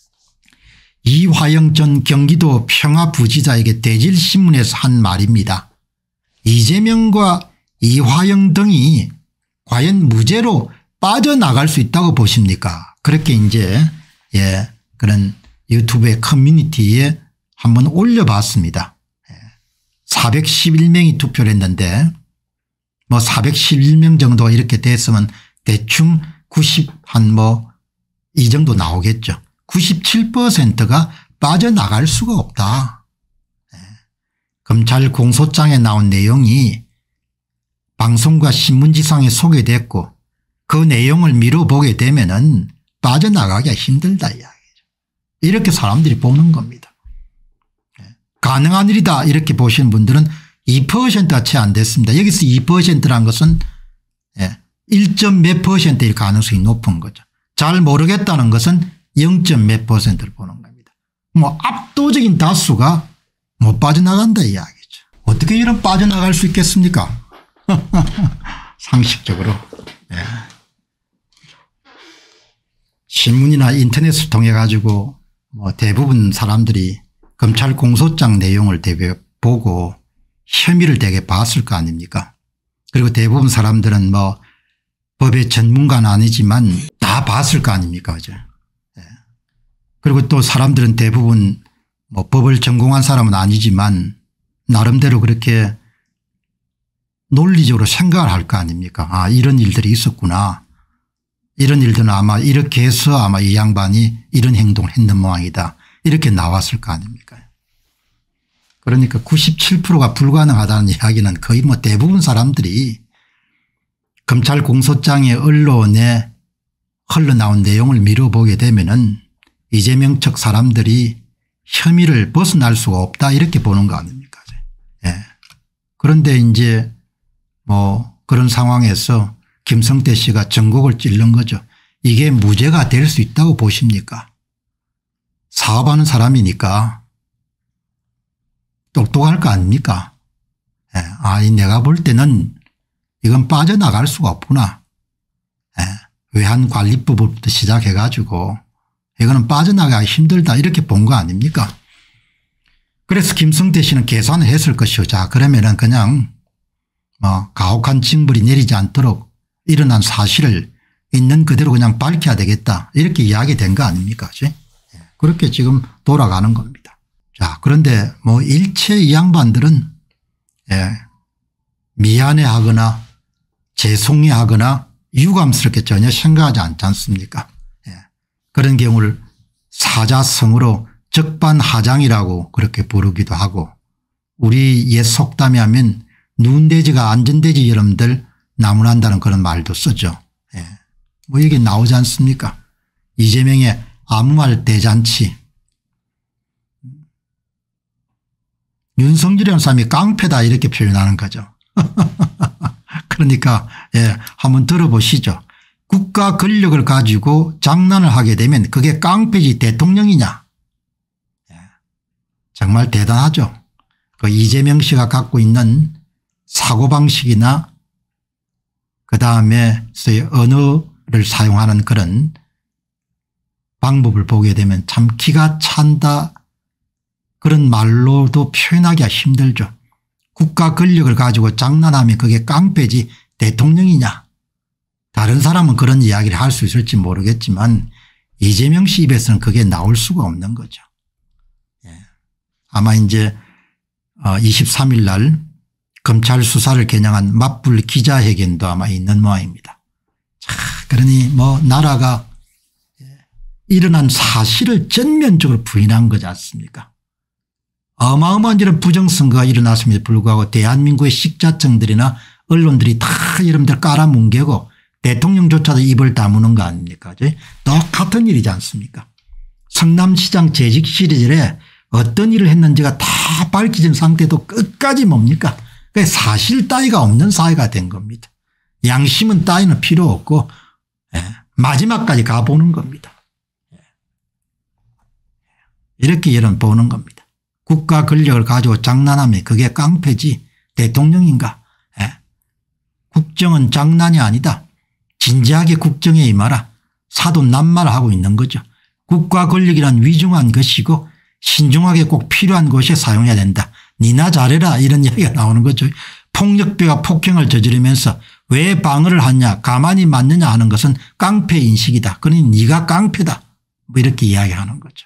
이화영 전 경기도 평화부지사에게 대질신문에서 한 말입니다. 이재명과 이화영 등이 과연 무죄로 빠져나갈 수 있다고 보십니까? 그렇게 이제 예 그런 유튜브의 커뮤니티에 한번 올려봤습니다. 사백십일 명이 투표를 했는데 뭐 사백십일 명 정도 이렇게 됐으면 대충 구십 한 뭐 이 정도 나오겠죠. 구십칠 퍼센트가 빠져나갈 수가 없다. 네. 검찰 공소장에 나온 내용이 방송과 신문지상에 소개됐고 그 내용을 미뤄보게 되면은 빠져나가기가 힘들다 이야기죠. 이렇게 사람들이 보는 겁니다. 네. 가능한 일이다 이렇게 보시는 분들은 이 퍼센트가 채 안 됐습니다. 여기서 이 퍼센트라는 것은 네. 일 점 몇 퍼센트일 가능성이 높은 거죠. 잘 모르겠다는 것은 영 점 몇 퍼센트를 보는 겁니다. 뭐 압도적인 다수가 못 빠져나간다 이야기죠. 어떻게 이런 빠져나갈 수 있겠습니까? 상식적으로. 예. 신문이나 인터넷을 통해 가지고 뭐 대부분 사람들이 검찰 공소장 내용을 대개 보고 혐의를 되게 봤을 거 아닙니까? 그리고 대부분 사람들은 뭐 법의 전문가는 아니지만 다 봤을 거 아닙니까? 그죠? 예. 그리고 또 사람들은 대부분 뭐 법을 전공한 사람은 아니지만 나름대로 그렇게 논리적으로 생각을 할 거 아닙니까? 아, 이런 일들이 있었구나. 이런 일들은 아마 이렇게 해서 아마 이 양반이 이런 행동을 했는 모양이다. 이렇게 나왔을 거 아닙니까? 그러니까 구십칠 퍼센트가 불가능하다는 이야기는 거의 뭐 대부분 사람들이 검찰 공소장의 언론에 흘러나온 내용을 미뤄보게 되면은 이재명 측 사람들이 혐의를 벗어날 수가 없다 이렇게 보는 거 아닙니까? 예. 그런데 이제 뭐 그런 상황에서 김성태 씨가 전곡을 찔른 거죠. 이게 무죄가 될 수 있다고 보십니까? 사업하는 사람이니까 똑똑할 거 아닙니까? 예. 아, 내가 볼 때는 이건 빠져나갈 수가 없구나. 예. 외환관리법부터 시작해 가지고 이거는 빠져나가기 힘들다 이렇게 본 거 아닙니까? 그래서 김성태 씨는 계산을 했을 것이요. 자, 그러면은 그냥 뭐 가혹한 징벌이 내리지 않도록 일어난 사실을 있는 그대로 그냥 밝혀야 되겠다 이렇게 이야기된 거 아닙니까? 예. 그렇게 지금 돌아가는 겁니다. 자, 그런데 뭐 일체 이 양반들은 예, 미안해하거나 죄송해하거나 유감스럽게 전혀 생각하지 않지 않습니까? 예. 그런 경우를 사자성어로 적반하장이라고 그렇게 부르기도 하고 우리 옛 속담에 하면 눈돼지가 안전돼지 여러분들 나무란다는 그런 말도 쓰죠. 예. 뭐 이게 나오지 않습니까? 이재명의 아무 말 대잔치. 윤석열이라는 사람이 깡패다 이렇게 표현하는 거죠. 그러니까 예, 한번 들어보시죠. 국가 권력을 가지고 장난을 하게 되면 그게 깡패지 대통령이냐. 예, 정말 대단하죠. 그 이재명 씨가 갖고 있는 사고방식이나 그다음에 소위 언어를 사용하는 그런 방법을 보게 되면 참 기가 찬다 그런 말로도 표현하기가 힘들죠. 국가 권력을 가지고 장난하면 그게 깡패지 대통령이냐. 다른 사람은 그런 이야기를 할 수 있을지 모르겠지만 이재명 씨 입에서는 그게 나올 수가 없는 거죠. 예. 아마 이제 이십삼 일 날 검찰 수사를 겨냥한 맞불 기자회견도 아마 있는 모양입니다. 자, 그러니 뭐 나라가 일어난 사실을 전면적으로 부인한 거지 않습니까? 어마어마한 이런 부정선거가 일어났음에도 불구하고 대한민국의 식자청들이나 언론들이 다 여러분들 깔아뭉개고 대통령조차도 입을 다무는 거 아닙니까? 똑같은 일이지 않습니까? 성남시장 재직 시절에 어떤 일을 했는지가 다 밝혀진 상태도 끝까지 뭡니까? 사실 따위가 없는 사회가 된 겁니다. 양심은 따위는 필요 없고 예, 마지막까지 가보는 겁니다. 이렇게 여러분 보는 겁니다. 국가 권력을 가지고 장난하면 그게 깡패지 대통령인가. 예. 국정은 장난이 아니다. 진지하게 국정에 임하라. 사도 낱말하고 있는 거죠. 국가 권력이란 위중한 것이고 신중하게 꼭 필요한 곳에 사용해야 된다. 니나 잘해라 이런 이야기가 나오는 거죠. 폭력배가 폭행을 저지르면서 왜 방어를 하냐 가만히 맞느냐 하는 것은 깡패 인식이다. 그러니 네가 깡패다. 뭐 이렇게 이야기하는 거죠.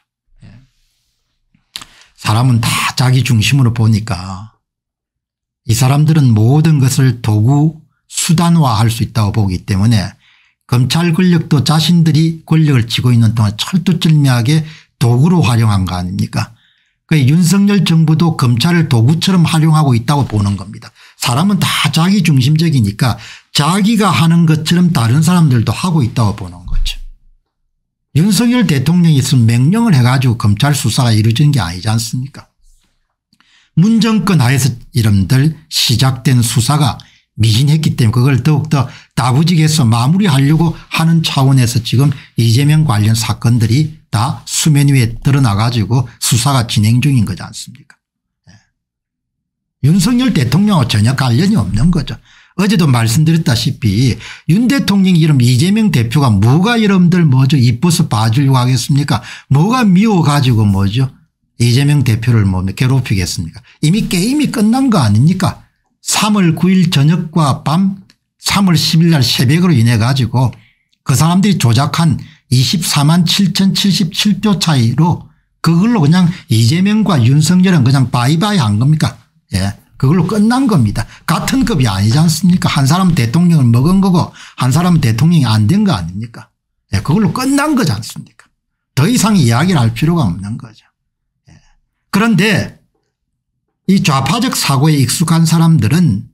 사람은 다 자기 중심으로 보니까 이 사람들은 모든 것을 도구 수단화할 수 있다고 보기 때문에 검찰 권력도 자신들이 권력을 쥐고 있는 동안 철두철미하게 도구로 활용한 거 아닙니까? 그러니까 윤석열 정부도 검찰을 도구처럼 활용하고 있다고 보는 겁니다. 사람은 다 자기 중심적이니까 자기가 하는 것처럼 다른 사람들도 하고 있다고 보는 거죠. 윤석열 대통령이 있으면 명령을 해가지고 검찰 수사가 이루어진 게 아니지 않습니까? 문정권 하에서 이름들 시작된 수사가 미진했기 때문에 그걸 더욱더 다부지게해서 마무리하려고 하는 차원에서 지금 이재명 관련 사건들이 다 수면 위에 드러나 가지고 수사가 진행 중인 거지 않습니까? 네. 윤석열 대통령하고 전혀 관련이 없는 거죠. 어제도 말씀드렸다시피 윤 대통령 이름 이재명 대표가 뭐가 여러분들 뭐죠 이뻐서 봐주려고 하겠습니까? 뭐가 미워 가지고 뭐죠 이재명 대표를 뭐 괴롭히겠습니까? 이미 게임이 끝난 거 아닙니까? 삼월 구일 저녁과 밤 삼월 십일 날 새벽으로 인해 가지고 그 사람들이 조작한 이십사만 칠천칠십칠 표 차이로 그걸로 그냥 이재명과 윤석열은 그냥 바이바이 한 겁니까? 예. 그걸로 끝난 겁니다. 같은 급이 아니지 않습니까? 한 사람은 대통령을 먹은 거고 한 사람은 대통령이 안 된 거 아닙니까? 예. 그걸로 끝난 거지 않습니까? 더 이상 이야기를 할 필요가 없는 거죠. 예. 그런데 이 좌파적 사고에 익숙한 사람들은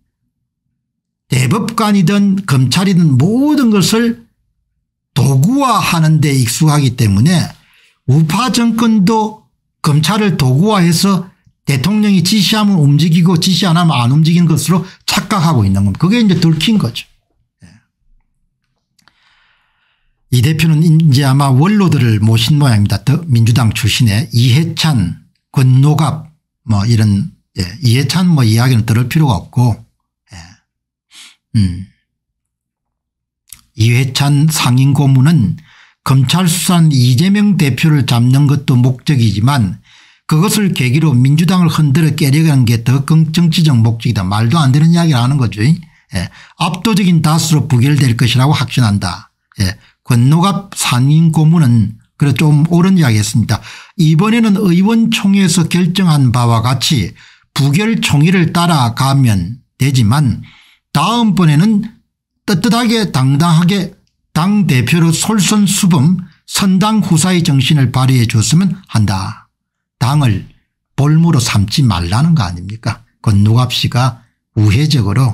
대법관이든 검찰이든 모든 것을 도구화하는 데 익숙하기 때문에 우파 정권도 검찰을 도구화해서 대통령이 지시하면 움직이고 지시 안 하면 안 움직이는 것으로 착각하고 있는 겁니다. 그게 이제 들킨 거죠. 이 대표는 이제 아마 원로들을 모신 모양입니다. 더 민주당 출신의 이해찬, 권노갑 뭐 이런 예. 이해찬 뭐 이야기는 들을 필요가 없고 예. 음. 이해찬 상임고문은 검찰 수사는 이재명 대표를 잡는 것도 목적이지만 그것을 계기로 민주당을 흔들어 깨려가는 게 더 정치적 목적이다. 말도 안 되는 이야기를 하는 거죠. 예. 압도적인 다수로 부결될 것이라고 확신한다. 예. 권노갑 상임고문은 그래 좀 옳은 이야기했습니다. 이번에는 의원총회에서 결정한 바와 같이 부결 총의를 따라가면 되지만 다음번에는 떳떳하게 당당하게 당대표로 솔선수범 선당 후사의 정신을 발휘해 줬으면 한다. 당을 볼모로 삼지 말라는 거 아닙니까? 권노갑 씨가 우회적으로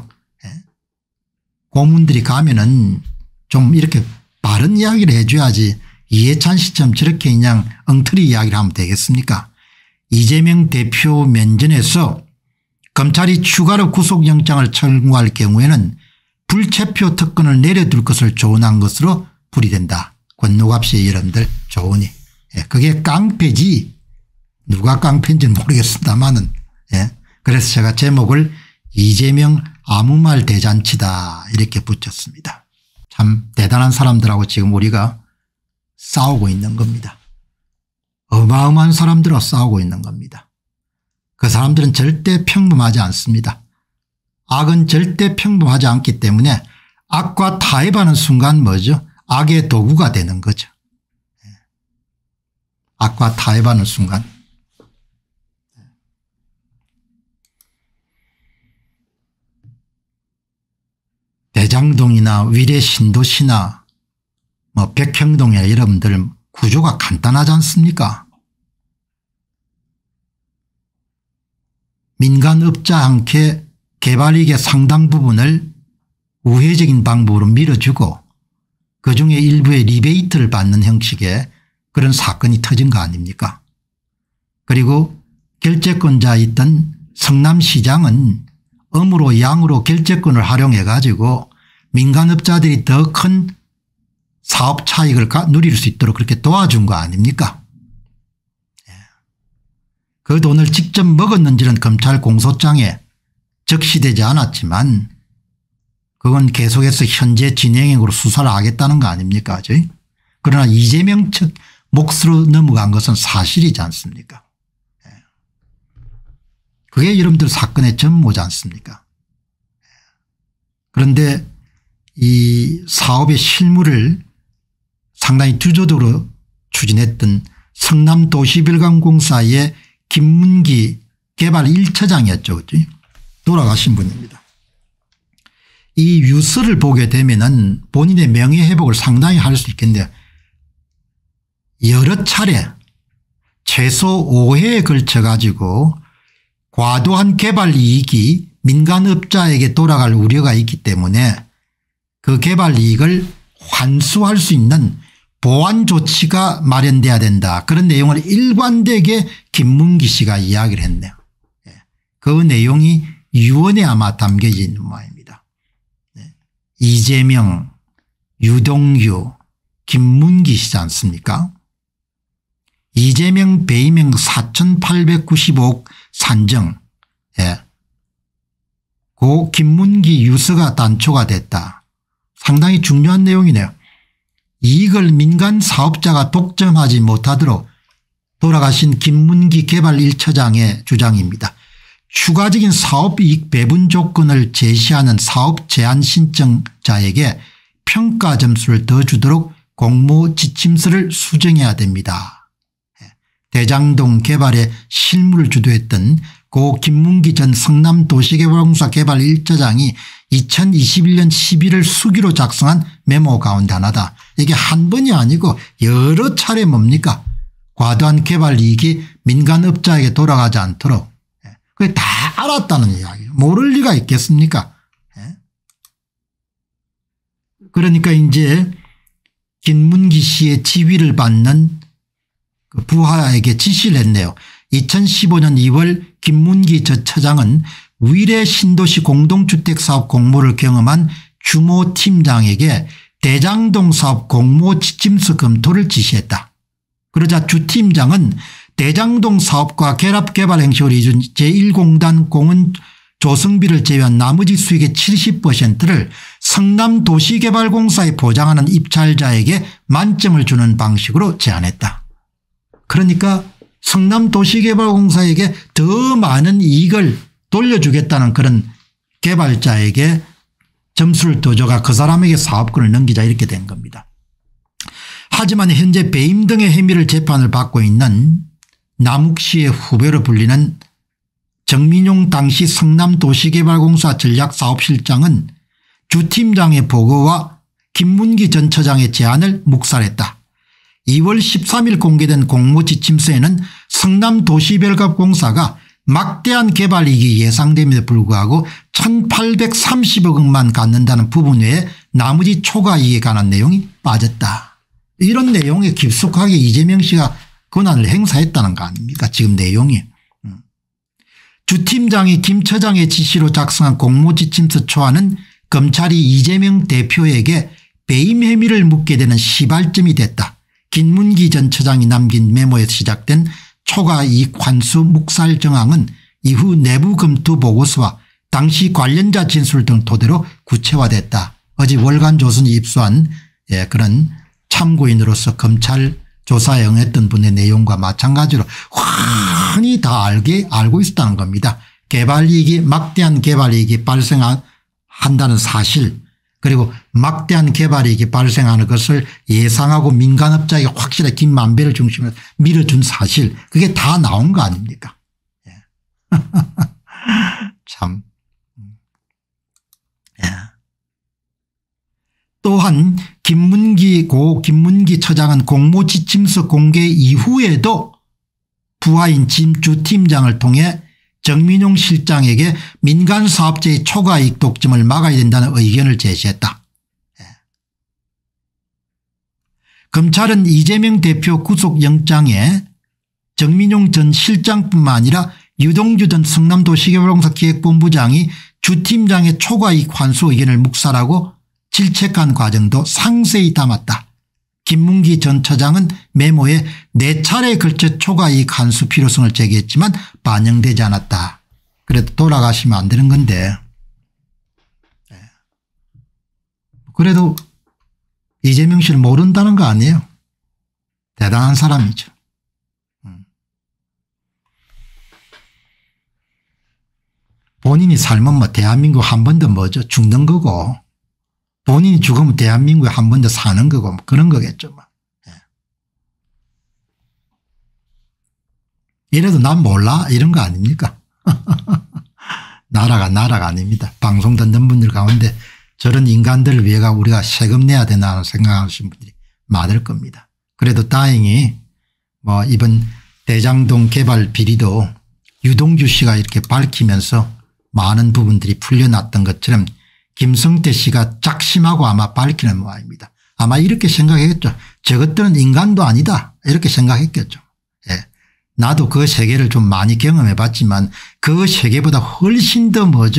고문들이 가면은 좀 이렇게 바른 이야기를 해 줘야지 이해찬 씨처럼 저렇게 그냥 엉터리 이야기를 하면 되겠습니까? 이재명 대표 면전에서 검찰이 추가로 구속영장을 청구할 경우에는 불체포 특권을 내려둘 것을 조언한 것으로 풀이된다. 권노갑 씨의 여러분들 조언이. 예, 그게 깡패지 누가 깡패인지는 모르겠습니다만은 예. 그래서 제가 제목을 이재명 아무 말 대잔치다 이렇게 붙였습니다. 참 대단한 사람들하고 지금 우리가 싸우고 있는 겁니다. 어마어마한 사람들하고 싸우고 있는 겁니다. 그 사람들은 절대 평범하지 않습니다. 악은 절대 평범하지 않기 때문에 악과 타협하는 순간 뭐죠? 악의 도구가 되는 거죠. 악과 타협하는 순간. 대장동이나 위례 신도시나 뭐 백형동이나 여러분들 구조가 간단하지 않습니까? 민간업자 함께 개발이익의 상당 부분을 우회적인 방법으로 밀어주고 그중에 일부의 리베이트를 받는 형식의 그런 사건이 터진 거 아닙니까? 그리고 결재권자였던 성남시장은 음으로 양으로 결재권을 활용해 가지고 민간업자들이 더 큰 사업 차익을 누릴 수 있도록 그렇게 도와준 거 아닙니까? 그 돈을 직접 먹었는지는 검찰 공소장에 적시되지 않았지만 그건 계속해서 현재 진행형으로 수사를 하겠다는 거 아닙니까? 그러나 이재명 측 몫으로 넘어간 것은 사실이지 않습니까? 그게 여러분들 사건의 전모지 않습니까? 그런데 이 사업의 실무를 상당히 주도적으로 추진했던 성남도시별관공사의 김문기 개발 일 차장이었죠. 그렇죠? 돌아가신 분입니다. 이 뉴스를 보게 되면은 본인의 명예회복을 상당히 할 수 있겠는데 여러 차례 최소 오 회에 걸쳐 가지고 과도한 개발 이익이 민간업자에게 돌아갈 우려가 있기 때문에 그 개발 이익을 환수할 수 있는 보완 조치가 마련돼야 된다. 그런 내용을 일관되게 김문기 씨가 이야기를 했네요. 그 내용이 유언에 아마 담겨져 있는 모양입니다. 이재명, 유동규, 김문기시지 않습니까? 이재명 배임 사천팔백구십오억 산정, 예. 고 김문기 유서가 단초가 됐다. 상당히 중요한 내용이네요. 이익을 민간 사업자가 독점하지 못하도록 돌아가신 김문기 개발 일 처장의 주장입니다. 추가적인 사업이익 배분 조건을 제시하는 사업 제한 신청자에게 평가 점수를 더 주도록 공모 지침서를 수정해야 됩니다. 대장동 개발에 실무를 주도했던 고 김문기 전 성남도시개발공사 개발 일 처장이 이천이십일년 십일월 수기로 작성한 메모 가운데 하나다. 이게 한 번이 아니고 여러 차례 뭡니까? 과도한 개발 이익이 민간업자에게 돌아가지 않도록. 그게 다 알았다는 이야기예요. 모를 리가 있겠습니까? 그러니까 이제 김문기 씨의 지위를 받는 부하에게 지시를 했네요. 이천십오년 이월 김문기 전 처장은 위례 신도시 공동주택사업 공모를 경험한 주모 팀장에게 대장동 사업 공모 지침서 검토를 지시했다. 그러자 주 팀장은 대장동 사업과 결합개발 행식을 이룬 제일 공단 공은 조성비를 제외한 나머지 수익의 칠십 퍼센트를 성남도시개발공사에 보장하는 입찰자에게 만점을 주는 방식으로 제안했다. 그러니까 성남도시개발공사에게 더 많은 이익을 돌려주겠다는 그런 개발자에게 점수를 더 줘가 그 사람에게 사업권을 넘기자 이렇게 된 겁니다. 하지만 현재 배임 등의 혐의를 재판을 받고 있는 남욱시의 후배로 불리는 정민용 당시 성남도시개발공사 전략사업실장은 주 팀장의 보고와 김문기 전 처장의 제안을 묵살했다. 이월 십삼일 공개된 공모지침서에는 성남도시별갑공사가 막대한 개발이익이 예상됨에도 불구하고 천팔백삼십억 원만 갖는다는 부분 외에 나머지 초과이익에 관한 내용이 빠졌다. 이런 내용에 깊숙하게 이재명 씨가 권한을 행사했다는 거 아닙니까? 지금 내용이. 주 팀장이 김 처장의 지시로 작성한 공모지침서 초안은 검찰이 이재명 대표에게 배임 혐의를 묻게 되는 시발점이 됐다. 김문기 전 처장이 남긴 메모에서 시작된 초과이익 환수 묵살 정황은 이후 내부 검토 보고서와 당시 관련자 진술 등 토대로 구체화됐다. 어제 월간조선이 입수한 예, 그런 참고인으로서 검찰 조사에 응했던 분의 내용과 마찬가지로 훤히 다 알게 알고 있었다는 겁니다. 개발이익이 막대한 개발이익이 발생한다는 사실 그리고 막대한 개발이익이 발생하는 것을 예상하고 민간업자에게 확실하게 김만배를 중심으로 밀어준 사실 그게 다 나온 거 아닙니까? 예. 참. 예. 또한 김문기 고 김문기 처장은 공모지침서 공개 이후에도 부하인 김주 팀장을 통해 정민용 실장에게 민간 사업자의 초과이익 독점을 막아야 된다는 의견을 제시했다. 예. 검찰은 이재명 대표 구속영장에 정민용 전 실장뿐만 아니라 유동규 전 성남도시개발공사 기획본부장이 주 팀장의 초과이익 환수 의견을 묵살하고 질책한 과정도 상세히 담았다. 김문기 전 처장은 메모에 네 차례에 걸쳐 초과이익 환수 필요성을 제기했지만 반영되지 않았다. 그래도 돌아가시면 안 되는 건데 그래도 이재명 씨를 모른다는 거 아니에요. 대단한 사람이죠. 본인이 살면 뭐 대한민국 한 번 더 뭐죠 죽는 거고 본인이 죽으면 대한민국에 한 번 더 사는 거고 뭐 그런 거겠죠. 뭐. 예. 이래도 난 몰라 이런 거 아닙니까? 나라가 나라가 아닙니다. 방송 듣는 분들 가운데 저런 인간들을 위해가 우리가 세금 내야 되나 생각하시는 분들이 많을 겁니다. 그래도 다행히 뭐 이번 대장동 개발 비리도 유동규 씨가 이렇게 밝히면서 많은 부분들이 풀려났던 것처럼 김성태 씨가 작심하고 아마 밝히는 모양입니다. 아마 이렇게 생각했겠죠. 저것들은 인간도 아니다 이렇게 생각했겠죠. 예. 나도 그 세계를 좀 많이 경험해 봤지만 그 세계보다 훨씬 더 뭐죠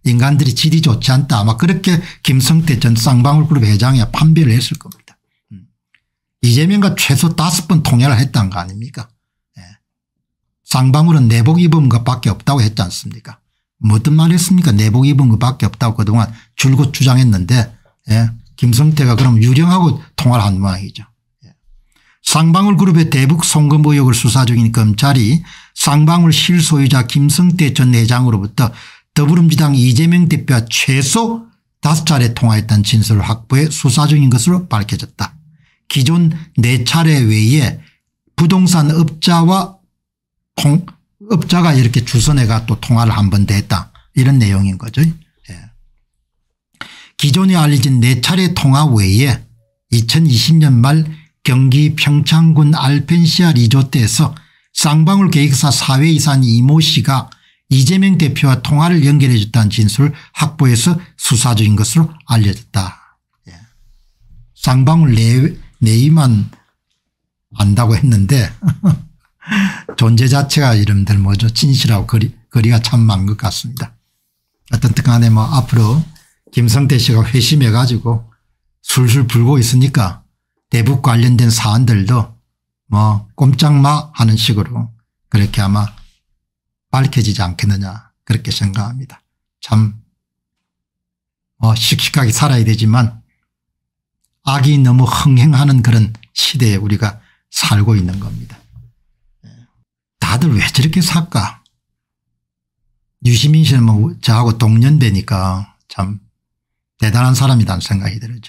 인간들이 질이 좋지 않다. 아마 그렇게 김성태 전 쌍방울그룹 회장이 판별을 했을 겁니다. 이재명과 최소 다섯 번 통화를 했다는 거 아닙니까? 예. 쌍방울은 내복 입은 것밖에 없다고 했지 않습니까? 뭐 어떤 말 했습니까? 내복 입은 것밖에 없다고 그동안 줄곧 주장했는데 예. 김성태가 그럼 유령하고 통화를 한 모양이죠. 예. 쌍방울그룹의 대북 송금 의혹을 수사 중인 검찰이 쌍방울 실소유자 김성태 전 회장으로부터 더불어민주당 이재명 대표와 최소 다섯 차례 통화했다는 진술을 확보해 수사 중인 것으로 밝혀졌다. 기존 네 차례 외에 부동산 업자와 통, 업자가 이렇게 주선해가 또 통화를 한 번 더 했다. 이런 내용인 거죠. 예. 기존에 알려진 네 차례 통화 외에 이천이십 년 말 경기 평창군 알펜시아 리조트에서 쌍방울 계획사 사회이사인 이모 씨가 이재명 대표와 통화를 연결해 줬다는 진술을 확보해서 수사 중인 것으로 알려졌다. 예. 쌍방울 내, 내의만 안다고 했는데 존재 자체가 이름들 뭐죠. 진실하고 거리, 거리가 참 많은 것 같습니다. 어떻든 간에 뭐 앞으로 김성태 씨가 회심해 가지고 술술 불고 있으니까 대북 관련된 사안들도 뭐 꼼짝마 하는 식으로 그렇게 아마 밝혀지지 않겠느냐 그렇게 생각합니다. 참 뭐 씩씩하게 살아야 되지만 악이 너무 흥행하는 그런 시대에 우리가 살고 있는 겁니다. 다들 왜 저렇게 살까? 유시민 씨는 뭐 저하고 동년배니까 참 대단한 사람이라는 생각이 들죠.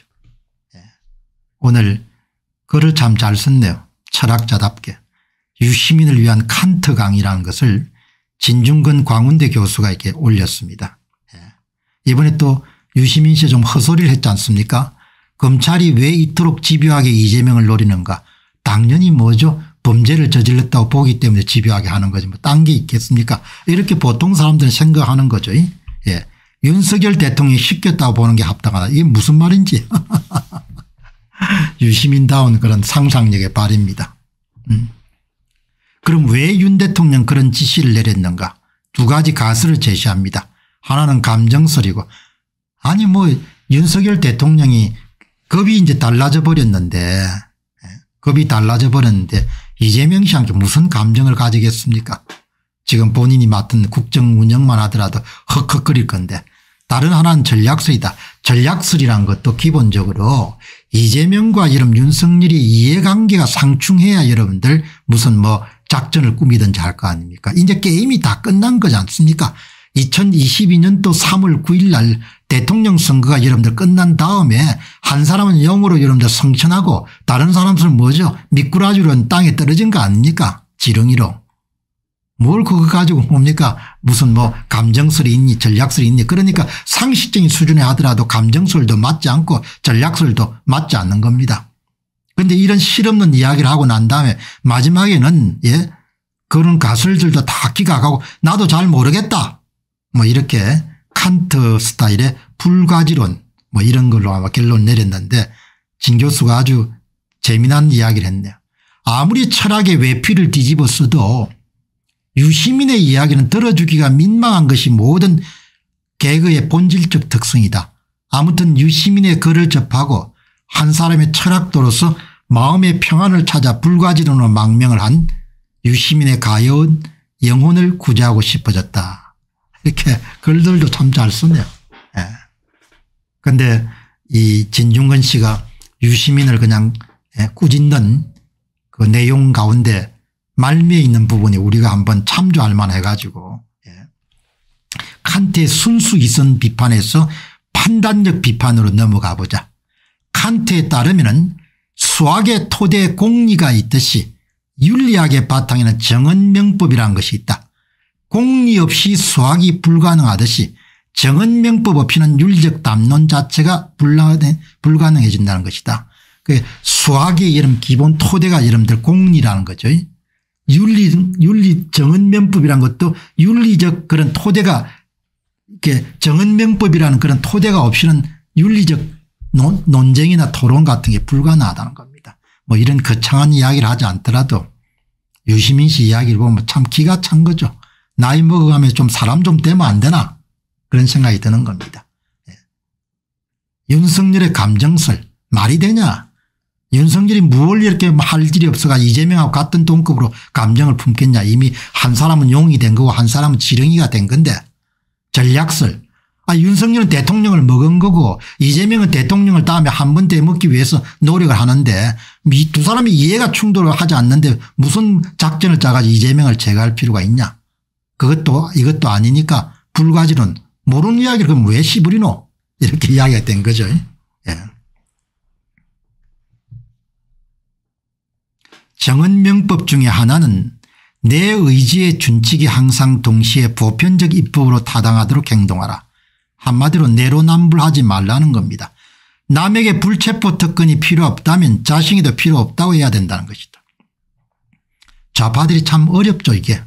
오늘 글을 참 잘 썼네요. 철학자답게. 유시민을 위한 칸트 강의라는 것을 진중근 광운대 교수가 이렇게 올렸습니다. 이번에 또 유시민 씨 좀 헛소리를 했지 않습니까? 검찰이 왜 이토록 집요하게 이재명을 노리는가. 당연히 뭐죠. 범죄를 저질렀다고 보기 때문에 집요하게 하는 거지 뭐 딴 게 있겠습니까? 이렇게 보통 사람들은 생각하는 거죠. 예. 윤석열 대통령이 시켰다고 보는 게 합당하다. 이게 무슨 말인지. 유시민다운 그런 상상력의 발입니다. 음. 그럼 왜 윤 대통령 그런 지시를 내렸는가. 두 가지 가설을 제시합니다. 하나는 감정설이고 아니 뭐 윤석열 대통령이 겁이 이제 달라져 버렸는데 겁이 달라져 버렸는데 이재명 씨한테 무슨 감정을 가지겠습니까? 지금 본인이 맡은 국정 운영만 하더라도 헉헉거릴 건데 다른 하나는 전략설이다. 전략설이란 것도 기본적으로 이재명과 이런 윤석열이 이해관계가 상충해야 여러분들 무슨 뭐 작전을 꾸미든지 할 거 아닙니까? 이제 게임이 다 끝난 거지 않습니까? 이천이십이 년도 삼월 구일 날 대통령 선거가 여러분들 끝난 다음에 한 사람은 영으로 여러분들 성천하고 다른 사람들은 뭐죠? 미꾸라지로는 땅에 떨어진 거 아닙니까? 지렁이로. 뭘 그거 가지고 뭡니까? 무슨 뭐 감정설이 있니 전략설이 있니. 그러니까 상식적인 수준에 하더라도 감정설도 맞지 않고 전략설도 맞지 않는 겁니다. 그런데 이런 실없는 이야기를 하고 난 다음에 마지막에는 예 그런 가설들도 다 기각하고 나도 잘 모르겠다. 뭐 이렇게 칸트 스타일의 불가지론 뭐 이런 걸로 아마 결론 내렸는데 진 교수가 아주 재미난 이야기를 했네요. 아무리 철학의 외피를 뒤집어 써도 유시민의 이야기는 들어주기가 민망한 것이 모든 개그의 본질적 특성이다. 아무튼 유시민의 글을 접하고 한 사람의 철학도로서 마음의 평안을 찾아 불가지론으로 망명을 한 유시민의 가여운 영혼을 구제하고 싶어졌다. 이렇게 글들도 참 잘 쓰네요. 그런데 예. 이 진중근 씨가 유시민을 그냥 예, 꾸짖는 그 내용 가운데 말미에 있는 부분이 우리가 한번 참조할 만해 가지고 예. 칸트의 순수 이성 비판에서 판단적 비판으로 넘어가 보자. 칸트에 따르면 수학의 토대에 공리가 있듯이 윤리학의 바탕에는 정언명법이라는 것이 있다. 공리 없이 수학이 불가능하듯이 정언명법 없이는 윤리적 담론 자체가 불가능해진다는 것이다. 수학의 이름 기본 토대가 여러분들 공리라는 거죠. 윤리, 윤리 정언명법이라는 것도 윤리적 그런 토대가 이렇게 정언명법이라는 그런 토대가 없이는 윤리적 논, 논쟁이나 토론 같은 게 불가능하다는 겁니다. 뭐 이런 거창한 이야기를 하지 않더라도 유시민 씨 이야기를 보면 참 기가 찬 거죠. 나이 먹어가면 좀 사람 좀 되면 안 되나 그런 생각이 드는 겁니다. 예. 윤석열의 감정설 말이 되냐. 윤석열이 뭘 이렇게 할 일이 없어가 이재명하고 같은 동급으로 감정을 품겠냐. 이미 한 사람은 용이 된 거고 한 사람은 지렁이가 된 건데 전략설. 아, 윤석열은 대통령을 먹은 거고 이재명은 대통령을 다음에 한 번 더 먹기 위해서 노력을 하는데 이 두 사람이 이해가 충돌을 하지 않는데 무슨 작전을 짜가지고 이재명을 제거할 필요가 있냐. 그것도 이것도 아니니까 불가지론 모르는 이야기를 그럼 왜 씨부리노 이렇게 이야기가 된 거죠. 예. 정언명법 중에 하나는 내 의지의 준칙이 항상 동시에 보편적 입법으로 타당하도록 행동하라. 한마디로 내로남불하지 말라는 겁니다. 남에게 불체포 특권이 필요 없다면 자신이도 필요 없다고 해야 된다는 것이다. 좌파들이 참 어렵죠 이게.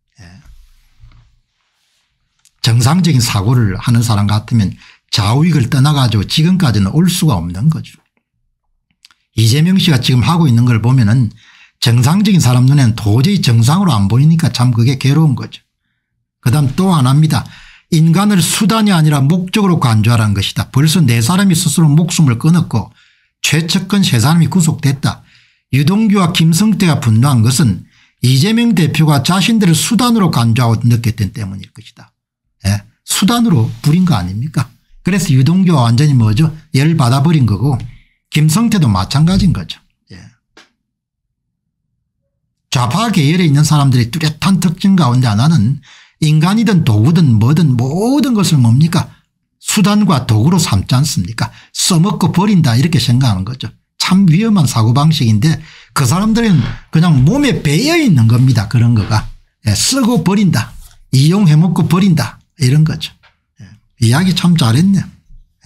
정상적인 사고를 하는 사람 같으면 좌우익을 떠나가지고 지금까지는 올 수가 없는 거죠. 이재명 씨가 지금 하고 있는 걸 보면은 정상적인 사람 눈에는 도저히 정상으로 안 보이니까 참 그게 괴로운 거죠. 그다음 또 하나입니다. 인간을 수단이 아니라 목적으로 간주하라는 것이다. 벌써 네 사람이 스스로 목숨을 끊었고 최측근 세 사람이 구속됐다. 유동규와 김성태가 분노한 것은 이재명 대표가 자신들을 수단으로 간주하고 느꼈기 때문일 것이다. 예, 수단으로 부린 거 아닙니까? 그래서 유동규가 완전히 뭐죠? 열 받아버린 거고 김성태도 마찬가지인 거죠. 예. 좌파 계열에 있는 사람들이 뚜렷한 특징 가운데 하나는 인간이든 도구든 뭐든 모든 것을 뭡니까? 수단과 도구로 삼지 않습니까? 써먹고 버린다 이렇게 생각하는 거죠. 참 위험한 사고방식인데 그 사람들은 그냥 몸에 배어 있는 겁니다. 그런 거가. 예, 쓰고 버린다. 이용해먹고 버린다. 이런 거죠. 예, 이야기 참 잘했네요. 예.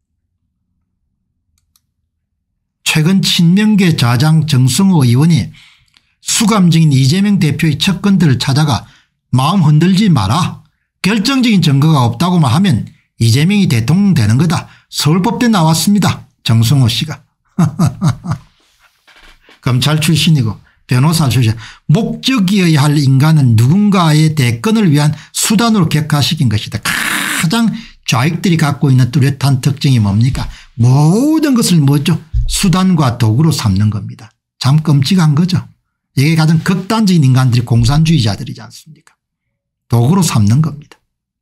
최근 친명계 좌장 정승호 의원이 수감중인 이재명 대표의 측근들을 찾아가 마음 흔들지 마라. 결정적인 증거가 없다고만 하면 이재명이 대통령 되는 거다. 서울법대 나왔습니다. 정승호 씨가. 검찰 출신이고 변호사 출신. 목적이어야 할 인간은 누군가의 대권을 위한 수단으로 격화시킨 것이다. 가장 좌익들이 갖고 있는 뚜렷한 특징이 뭡니까? 모든 것을 뭐죠? 수단과 도구로 삼는 겁니다. 참 끔찍한 거죠. 이게 가장 극단적인 인간들이 공산주의자들이지 않습니까? 도구로 삼는 겁니다.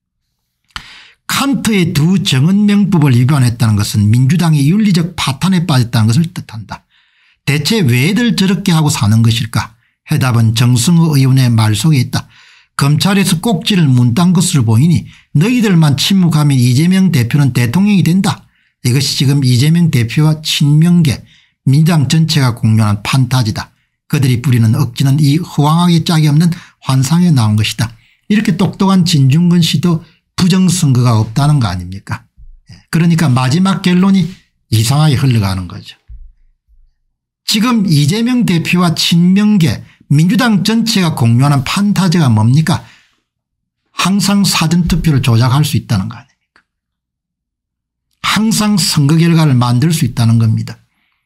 칸트의 두 정언명법을 위반했다는 것은 민주당이 윤리적 파탄에 빠졌다는 것을 뜻한다. 대체 왜들 저렇게 하고 사는 것일까? 해답은 정승호 의원의 말 속에 있다. 검찰에서 꼭지를 문딴 것으로 보이니 너희들만 침묵하면 이재명 대표는 대통령이 된다. 이것이 지금 이재명 대표와 친명계 민주당 전체가 공유하는 판타지다. 그들이 부리는 억지는 이 허황하게 짝이 없는 환상에 나온 것이다. 이렇게 똑똑한 진중권 씨도 부정선거가 없다는 거 아닙니까? 그러니까 마지막 결론이 이상하게 흘러가는 거죠. 지금 이재명 대표와 친명계 민주당 전체가 공유하는 판타지가 뭡니까? 항상 사전투표를 조작할 수 있다는 거 아닙니까? 항상 선거 결과를 만들 수 있다는 겁니다.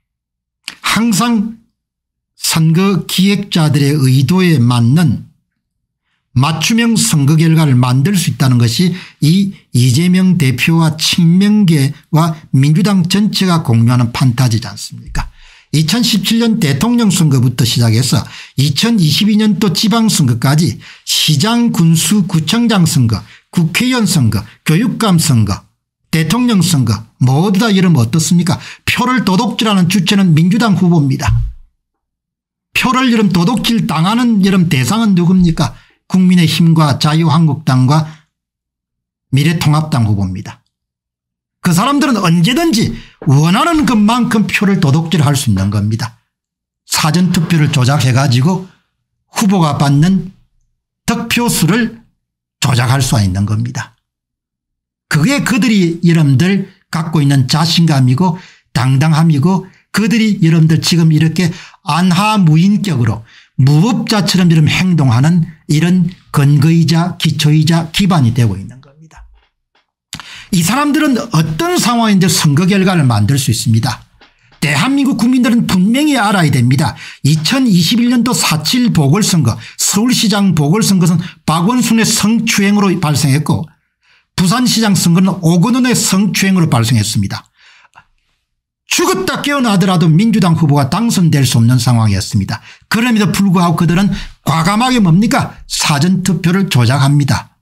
항상 선거 기획자들의 의도에 맞는 맞춤형 선거 결과를 만들 수 있다는 것이 이 이재명 대표와 친명계와 민주당 전체가 공유하는 판타지지 않습니까? 이천십칠 년 대통령 선거부터 시작해서 이천이십이 년도 지방선거까지 시장 군수 구청장 선거 국회의원 선거 교육감 선거 대통령 선거 모두 다 이러면 어떻습니까? 표를 도둑질하는 주체는 민주당 후보입니다. 표를 이런 도둑질 당하는 이런 대상은 누굽니까? 국민의힘과 자유한국당과 미래통합당 후보입니다. 그 사람들은 언제든지 원하는 것만큼 표를 도둑질할 수 있는 겁니다. 사전투표를 조작해 가지고 후보가 받는 득표수를 조작할 수 있는 겁니다. 그게 그들이 여러분들 갖고 있는 자신감이고 당당함이고 그들이 여러분들 지금 이렇게 안하무인격으로 무법자처럼 이런 행동하는 이런 근거이자 기초이자 기반이 되고 있는 겁니다. 이 사람들은 어떤 상황인데 선거 결과를 만들 수 있습니다. 대한민국 국민들은 분명히 알아야 됩니다. 이천이십일 년도 사 칠 보궐선거 서울시장 보궐선거는 박원순의 성추행으로 발생했고 부산시장 선거는 오건원의 성추행으로 발생했습니다. 죽었다 깨어나더라도 민주당 후보가 당선될 수 없는 상황이었습니다. 그럼에도 불구하고 그들은 과감하게 뭡니까? 사전투표를 조작합니다.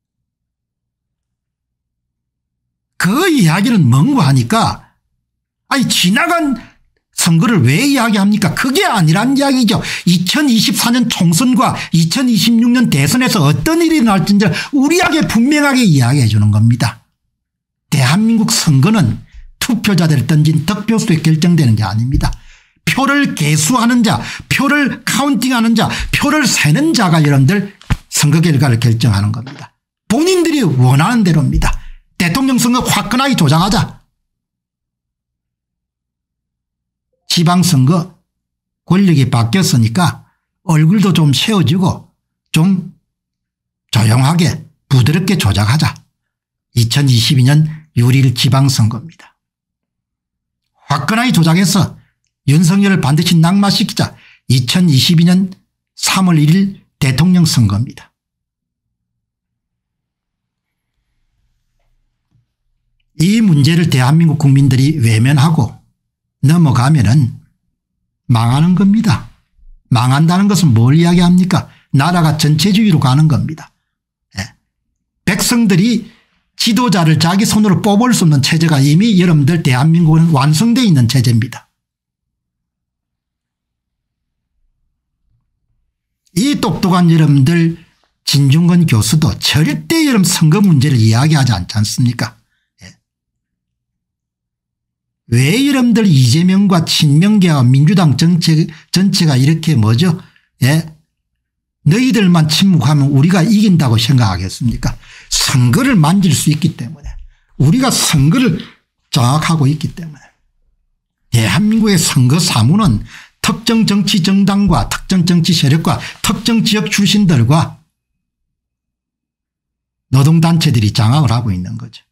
그 이야기는 뭔가 하니까 아니 지나간 선거를 왜 이야기합니까? 그게 아니란 이야기죠. 이천이십사 년 총선과 이천이십육 년 대선에서 어떤 일이 날지를 우리에게 분명하게 이야기해 주는 겁니다. 대한민국 선거는 투표자들이 던진 득표수에 결정되는 게 아닙니다. 표를 개수하는 자, 표를 카운팅하는 자, 표를 세는 자가 여러분들 선거 결과를 결정하는 겁니다. 본인들이 원하는 대로입니다. 대통령 선거 화끈하게 조작하자. 지방선거 권력이 바뀌었으니까 얼굴도 좀 세워지고 좀 조용하게 부드럽게 조작하자. 이천이십이 년 유 일 지방선거입니다. 화끈하게 조작해서 윤석열을 반드시 낙마시키자. 이천이십이 년 삼월 일일 대통령 선거입니다. 이 문제를 대한민국 국민들이 외면하고 넘어가면은 망하는 겁니다. 망한다는 것은 뭘 이야기합니까? 나라가 전체주의로 가는 겁니다. 예. 백성들이 지도자를 자기 손으로 뽑을 수 없는 체제가 이미 여러분들 대한민국은 완성되어 있는 체제입니다. 이 똑똑한 여러분들 진중권 교수도 절대 여러분 선거 문제를 이야기하지 않지 않습니까? 예. 왜 여러분들 이재명과 친명계와 민주당 전체, 전체가 이렇게 뭐죠? 예. 너희들만 침묵하면 우리가 이긴다고 생각하겠습니까? 선거를 만질 수 있기 때문에 우리가 선거를 장악하고 있기 때문에 대한민국의 선거 사무는 특정 정치 정당과 특정 정치 세력과 특정 지역 출신들과 노동단체들이 장악을 하고 있는 거죠.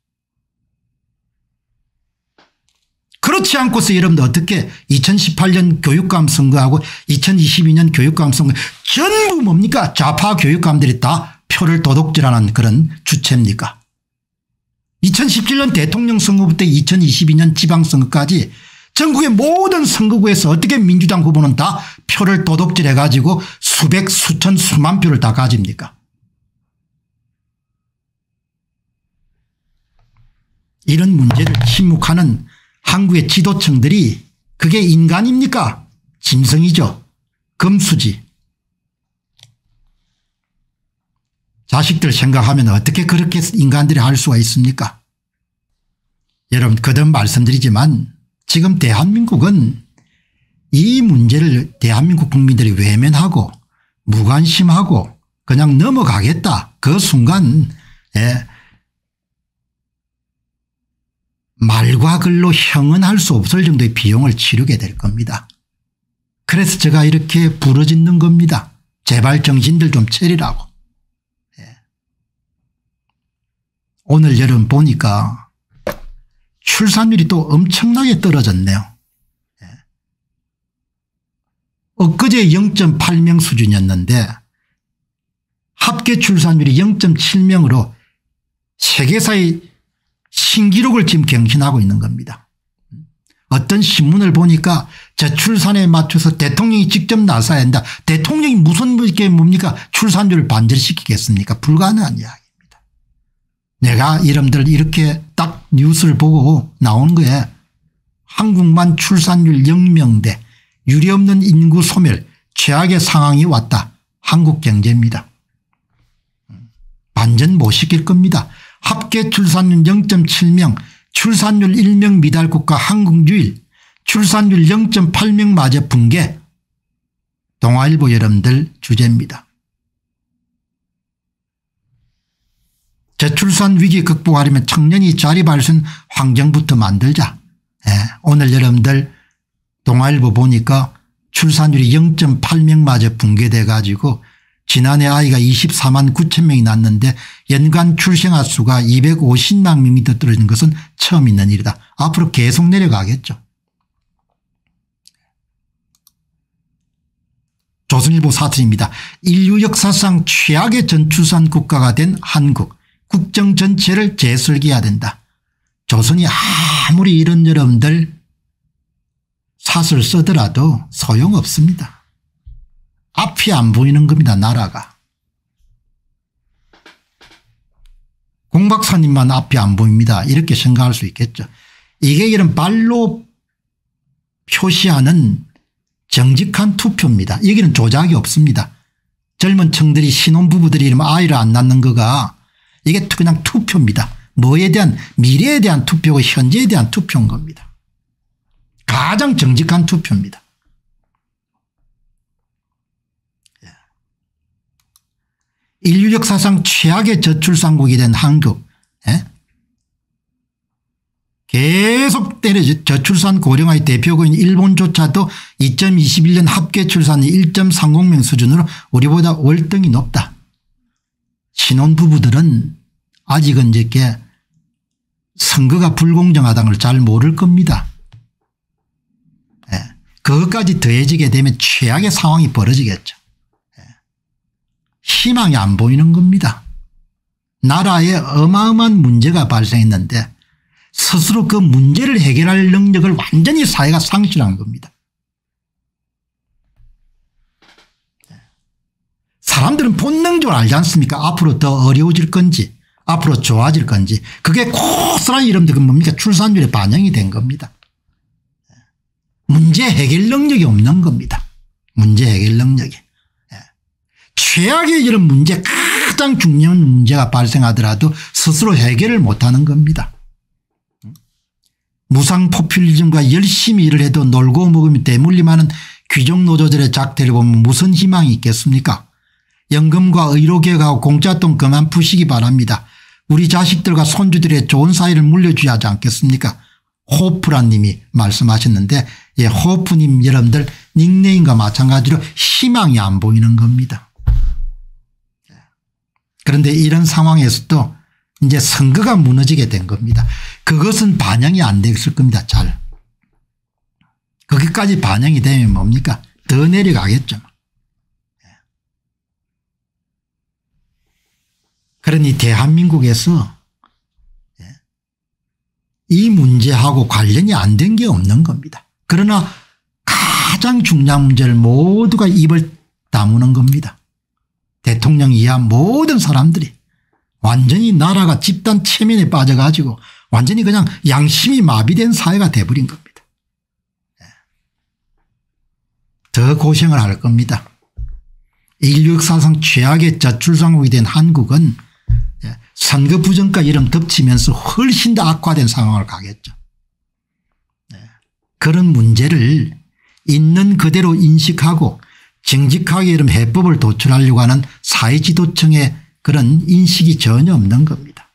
그렇지 않고서 여러분들 어떻게 이천십팔 년 교육감 선거하고 이천이십이 년 교육감 선거 전부 뭡니까? 좌파 교육감들이 다 표를 도둑질하는 그런 주체입니까? 이천십칠 년 대통령 선거부터 이천이십이 년 지방선거까지 전국의 모든 선거구에서 어떻게 민주당 후보는 다 표를 도둑질해 가지고 수백 수천 수만 표를 다 가집니까? 이런 문제를 침묵하는 한국의 지도층들이 그게 인간입니까? 짐승이죠. 금수지. 자식들 생각하면 어떻게 그렇게 인간들이 할 수가 있습니까? 여러분 거듭 말씀드리지만 지금 대한민국은 이 문제를 대한민국 국민들이 외면하고 무관심하고 그냥 넘어가겠다. 그 순간 예. 말과 글로 형언할 수 없을 정도의 비용을 치르게 될 겁니다. 그래서 제가 이렇게 부르짖는 겁니다. 제발 정신들 좀 차리라고. 예. 오늘 여러분 보니까 출산율이 또 엄청나게 떨어졌네요. 예. 엊그제 영 점 팔 명 수준이었는데 합계 출산율이 영 점 칠 명으로 세계사의 신기록을 지금 경신하고 있는 겁니다. 어떤 신문을 보니까 저출산에 맞춰서 대통령이 직접 나서야 한다. 대통령이 무슨 게 뭡니까? 출산율을 반절시키겠습니까? 불가능한 이야기입니다. 내가 여러분들 이렇게 딱 뉴스를 보고 나온 거에 한국만 출산율 영 명대 유례없는 인구 소멸 최악의 상황이 왔다. 한국 경제입니다. 반전 못 시킬 겁니다. 합계 출산율 영 점 칠 명, 출산율 일 명 미달 국가 한국 유일, 출산율 영 점 팔 명 마저 붕괴. 동아일보 여러분들 주제입니다. 저출산 위기 극복하려면 청년이 자립할 수 있는 환경부터 만들자. 예, 오늘 여러분들 동아일보 보니까 출산율이 영 점 팔 명 마저 붕괴돼 가지고 지난해 아이가 이십사만 구천 명이 낳았는데 연간 출생아 수가 이백오십만 명이 더 떨어진 것은 처음 있는 일이다. 앞으로 계속 내려가겠죠. 조선일보 사설입니다. 인류 역사상 최악의 전출산 국가가 된 한국. 국정 전체를 재설계해야 된다. 조선이 아무리 이런 여러분들 사설 쓰더라도 소용없습니다. 앞이 안 보이는 겁니다. 나라가. 공 박사님만 앞이 안 보입니다. 이렇게 생각할 수 있겠죠. 이게 이런 발로 표시하는 정직한 투표입니다. 여기는 조작이 없습니다. 젊은 층들이 신혼부부들이 이러면 아이를 안 낳는 거가 이게 그냥 투표입니다. 뭐에 대한 미래에 대한 투표고 현재에 대한 투표인 겁니다. 가장 정직한 투표입니다. 인류 역사상 최악의 저출산국이 된 한국, 예? 계속 때려 저출산 고령화의 대표국인 일본조차도 이천이십일 년 합계 출산이 일 점 삼십 명 수준으로 우리보다 월등히 높다. 신혼부부들은 아직은 이렇게 선거가 불공정하다는 걸 잘 모를 겁니다. 예. 그것까지 더해지게 되면 최악의 상황이 벌어지겠죠. 예. 희망이 안 보이는 겁니다. 나라에 어마어마한 문제가 발생했는데 스스로 그 문제를 해결할 능력을 완전히 사회가 상실한 겁니다. 사람들은 본능적으로 알지 않습니까? 앞으로 더 어려워질 건지 앞으로 좋아질 건지 그게 고스란히 이름들 뭡니까? 출산율에 반영이 된 겁니다. 문제 해결 능력이 없는 겁니다. 문제 해결 능력이. 최악의 이런 문제 가장 중요한 문제가 발생하더라도 스스로 해결을 못하는 겁니다. 무상 포퓰리즘과 열심히 일을 해도 놀고 먹으면 대물림하는 귀족노조들의 작태를 보면 무슨 희망이 있겠습니까? 연금과 의료개혁하고 공짜돈 그만 푸시기 바랍니다. 우리 자식들과 손주들의 좋은 사이를 물려줘야 하지 않겠습니까? 호프란 님이 말씀하셨는데 예, 호프님 여러분들 닉네임과 마찬가지로 희망이 안 보이는 겁니다. 그런데 이런 상황에서도 이제 선거가 무너지게 된 겁니다. 그것은 반영이 안 됐을 겁니다. 잘. 거기까지 반영이 되면 뭡니까? 더 내려가겠죠. 그러니 대한민국에서 이 문제하고 관련이 안 된 게 없는 겁니다. 그러나 가장 중요한 문제를 모두가 입을 다무는 겁니다. 대통령 이하 모든 사람들이 완전히 나라가 집단 체면에 빠져가지고 완전히 그냥 양심이 마비된 사회가 돼버린 겁니다. 더 고생을 할 겁니다. 인류 역사상 최악의 저출산국이 된 한국은 선거 부정과 이름 덮치면서 훨씬 더 악화된 상황을 가겠죠. 그런 문제를 있는 그대로 인식하고 정직하게 이런 해법을 도출하려고 하는 사회지도층의 그런 인식이 전혀 없는 겁니다.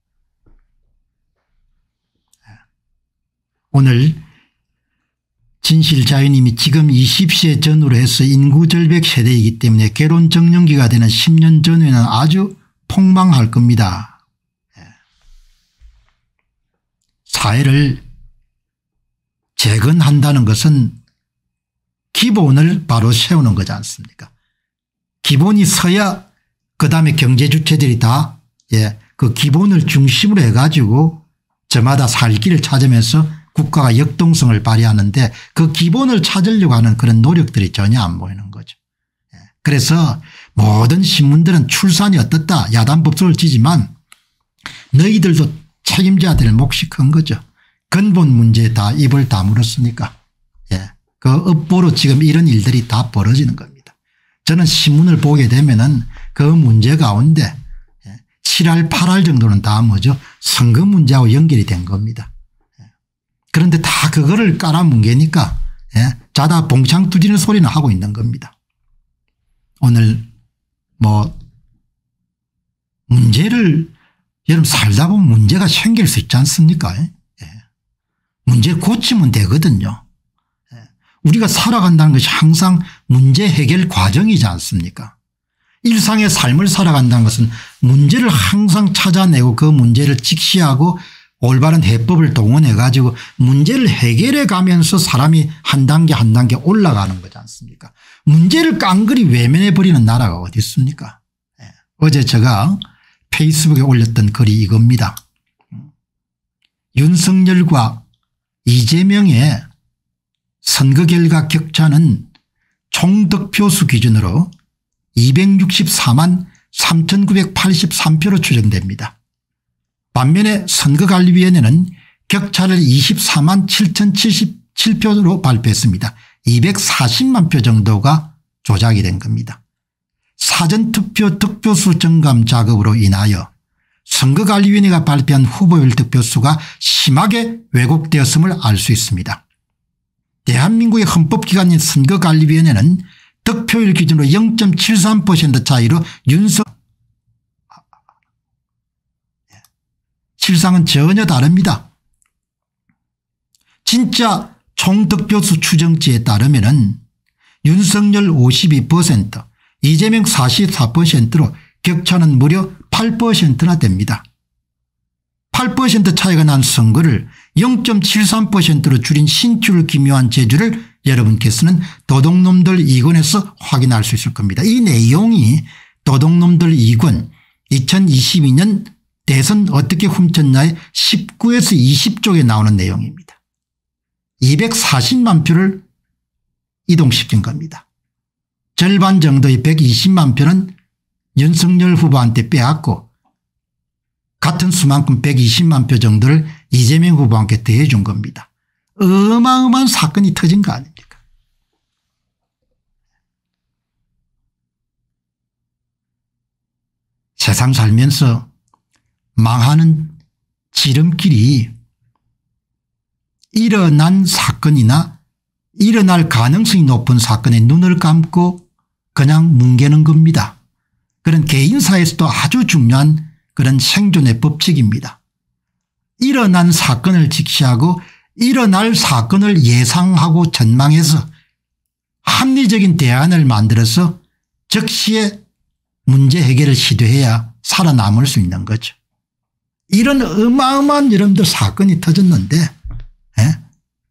오늘 진실자유님이 지금 이십 세 전후로 해서 인구절벽 세대이기 때문에 결혼정년기가 되는 십 년 전후에는 아주 폭망할 겁니다. 사회를 재건한다는 것은 기본을 바로 세우는 거지 않습니까? 기본이 서야 그다음에 경제주체들이 다 예, 그 기본을 중심으로 해가지고 저마다 살 길을 찾으면서 국가가 역동성을 발휘하는데 그 기본을 찾으려고 하는 그런 노력들이 전혀 안 보이는 거죠. 그래서 모든 신문들은 출산이 어떻다 야단 법석을 지지만 너희들도 책임져야 될 몫이 큰 거죠. 근본 문제에 다 입을 다물었으니까. 예. 그 업보로 지금 이런 일들이 다 벌어지는 겁니다. 저는 신문을 보게 되면은 그 문제 가운데 칠 할 팔 할 정도는 다 뭐죠. 선거 문제하고 연결이 된 겁니다. 그런데 다 그거를 깔아뭉개니까 예. 자다 봉창 두드리는 소리는 하고 있는 겁니다. 오늘 뭐 문제를 여러분 살다 보면 문제가 생길 수 있지 않습니까? 예. 문제 고치면 되거든요. 예. 우리가 살아간다는 것이 항상 문제 해결 과정이지 않습니까? 일상의 삶을 살아간다는 것은 문제를 항상 찾아내고 그 문제를 직시하고 올바른 해법을 동원해 가지고 문제를 해결해 가면서 사람이 한 단계 한 단계 올라가는 거지 않습니까? 문제를 깡그리 외면해 버리는 나라가 어디 있습니까? 예. 어제 제가 페이스북에 올렸던 글이 이겁니다. 윤석열과 이재명의 선거 결과 격차는 총 득표수 기준으로 이백육십사만 삼천구백팔십삼 표로 추정됩니다. 반면에 선거관리위원회는 격차를 이십사만 칠천칠십칠 표로 발표했습니다. 이백사십만 표 정도가 조작이 된 겁니다. 사전투표 득표수 정감 작업으로 인하여 선거관리위원회가 발표한 후보별 득표수가 심하게 왜곡되었음을 알 수 있습니다. 대한민국의 헌법기관인 선거관리위원회는 득표율 기준으로 영 점 칠삼 퍼센트 차이로 윤석 실상은 전혀 다릅니다. 진짜 총득표수 추정치에 따르면 윤석열 오십이 퍼센트 이재명 사십사 퍼센트로 격차는 무려 팔 퍼센트나 됩니다. 팔 퍼센트 차이가 난 선거를 영 점 칠삼 퍼센트로 줄인 신출 기묘한 재주를 여러분께서는 도둑놈들 이 권에서 확인할 수 있을 겁니다. 이 내용이 도둑놈들 이 권 이천이십이 년 대선 어떻게 훔쳤나의 십구에서 이십 쪽에 나오는 내용입니다. 이백사십만 표를 이동시킨 겁니다. 절반 정도의 백이십만 표는 윤석열 후보한테 빼앗고 같은 수만큼 백이십만 표 정도를 이재명 후보한테 더해 준 겁니다. 어마어마한 사건이 터진 거 아닙니까? 세상 살면서 망하는 지름길이 일어난 사건이나 일어날 가능성이 높은 사건에 눈을 감고 그냥 뭉개는 겁니다. 그런 개인사에서도 아주 중요한 그런 생존의 법칙입니다. 일어난 사건을 직시하고 일어날 사건을 예상하고 전망해서 합리적인 대안을 만들어서 즉시에 문제 해결을 시도해야 살아남을 수 있는 거죠. 이런 어마어마한 여러분들 사건이 터졌는데 예?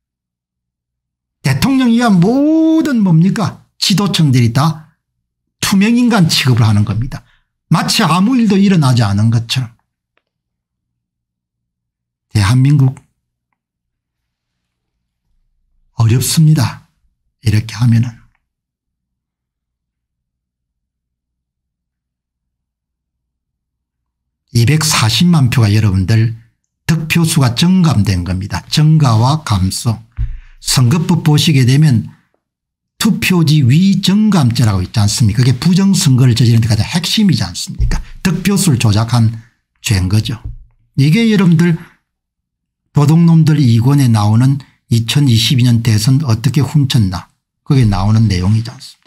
대통령이야 모든 뭡니까 지도층들이 다 투명인간 취급을 하는 겁니다. 마치 아무 일도 일어나지 않은 것처럼. 대한민국 어렵습니다. 이렇게 하면은. 이백사십만 표가 여러분들 득표수가 정감된 겁니다. 정가와 감소. 선거법 보시게 되면 투표지 위정감죄라고 있지 않습니까? 그게 부정선거를 저지르는 데 가장 핵심이지 않습니까? 득표수를 조작한 죄인 거죠. 이게 여러분들 도둑놈들 이 권에 나오는 이천이십이 년 대선 어떻게 훔쳤나 그게 나오는 내용이지 않습니까?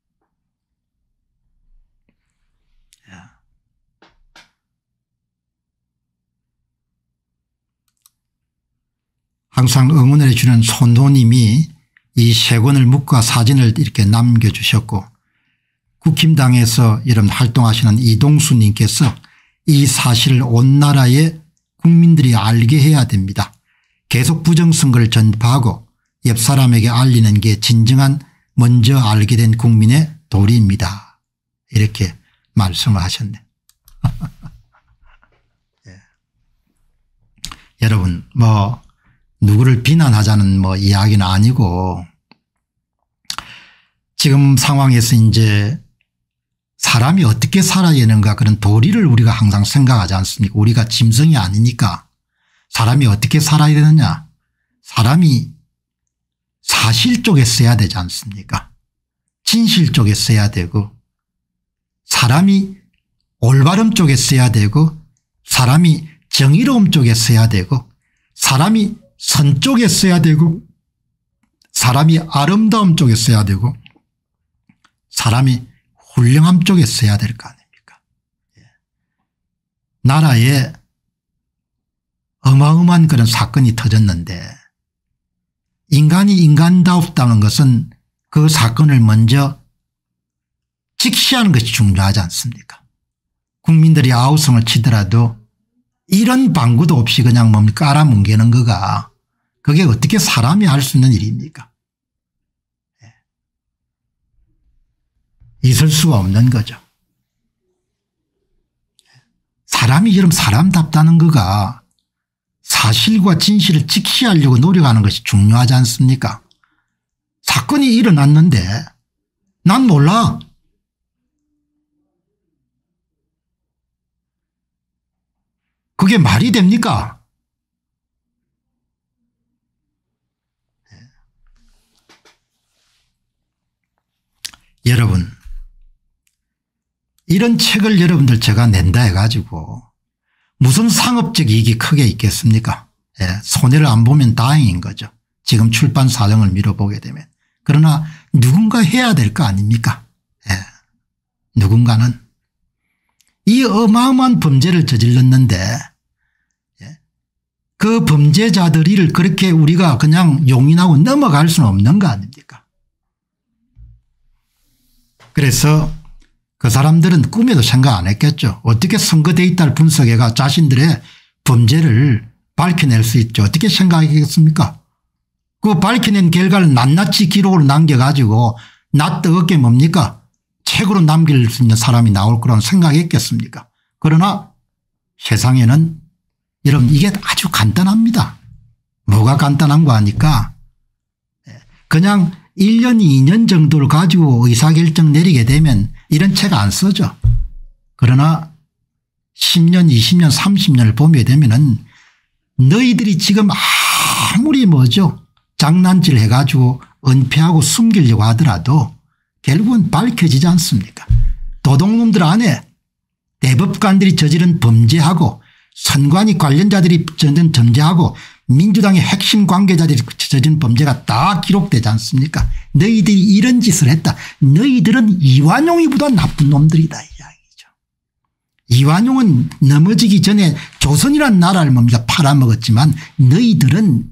항상 응원해 주는 손도님이 이 세 권을 묶어 사진을 이렇게 남겨주셨고 국힘당에서 이런 활동하시는 이동수 님께서 이 사실을 온 나라의 국민들이 알게 해야 됩니다. 계속 부정선거를 전파하고 옆 사람에게 알리는 게 진정한 먼저 알게 된 국민의 도리입니다. 이렇게 말씀을 하셨네. 예. 여러분 뭐 누구를 비난하자는 뭐 이야기는 아니고 지금 상황에서 이제 사람이 어떻게 살아야 되는가 그런 도리를 우리가 항상 생각하지 않습니까? 우리가 짐승이 아니니까 사람이 어떻게 살아야 되느냐. 사람이 사실 쪽에 써야 되지 않습니까? 진실 쪽에 써야 되고 사람이 올바름 쪽에 써야 되고 사람이 정의로움 쪽에 써야 되고 사람이 선 쪽에 써야 되고 사람이 아름다움 쪽에 써야 되고 사람이 훌륭함 쪽에 써야 될 거 아닙니까? 예. 나라에 어마어마한 그런 사건이 터졌는데 인간이 인간다웠다는 것은 그 사건을 먼저 직시하는 것이 중요하지 않습니까? 국민들이 아우성을 치더라도 이런 방구도 없이 그냥 뭡니까 깔아뭉개는 거가 그게 어떻게 사람이 할 수 있는 일입니까? 예. 있을 수가 없는 거죠. 사람이 이런 사람답다는 거가 사실과 진실을 지켜야 하려고 노력하는 것이 중요하지 않습니까? 사건이 일어났는데 난 몰라. 그게 말이 됩니까? 여러분, 이런 책을 여러분들 제가 낸다 해가지고 무슨 상업적 이익이 크게 있겠습니까? 예, 손해를 안 보면 다행인 거죠. 지금 출판 사정을 미뤄보게 되면. 그러나 누군가 해야 될 거 아닙니까? 예, 누군가는. 이 어마어마한 범죄를 저질렀는데 예, 그 범죄자들을 그렇게 우리가 그냥 용인하고 넘어갈 수는 없는 거 아닙니까? 그래서 그 사람들은 꿈에도 생각 안 했겠죠. 어떻게 선거 데이터를 분석해가 자신들의 범죄를 밝혀낼 수 있죠. 어떻게 생각하겠습니까? 그 밝혀낸 결과를 낱낱이 기록으로 남겨가지고 낯뜨겁게 뭡니까? 책으로 남길 수 있는 사람이 나올 거라고 생각했겠습니까? 그러나 세상에는 여러분 이게 아주 간단합니다. 뭐가 간단한 거 아니까 그냥 일 년 이 년 정도를 가지고 의사결정 내리게 되면 이런 책 안 써죠. 그러나 십 년 이십 년 삼십 년을 보게 되면은 너희들이 지금 아무리 뭐죠 장난질 해가지고 은폐하고 숨기려고 하더라도 결국은 밝혀지지 않습니까? 도둑놈들 안에 대법관들이 저지른 범죄하고 선관위 관련자들이 저지른 범죄하고 민주당의 핵심 관계자들이 저지른 범죄가 다 기록되지 않습니까? 너희들이 이런 짓을 했다. 너희들은 이완용이보다 나쁜 놈들이다 이 이야기죠. 이완용은 넘어지기 전에 조선이라는 나라를 뭡니까 팔아먹었지만 너희들은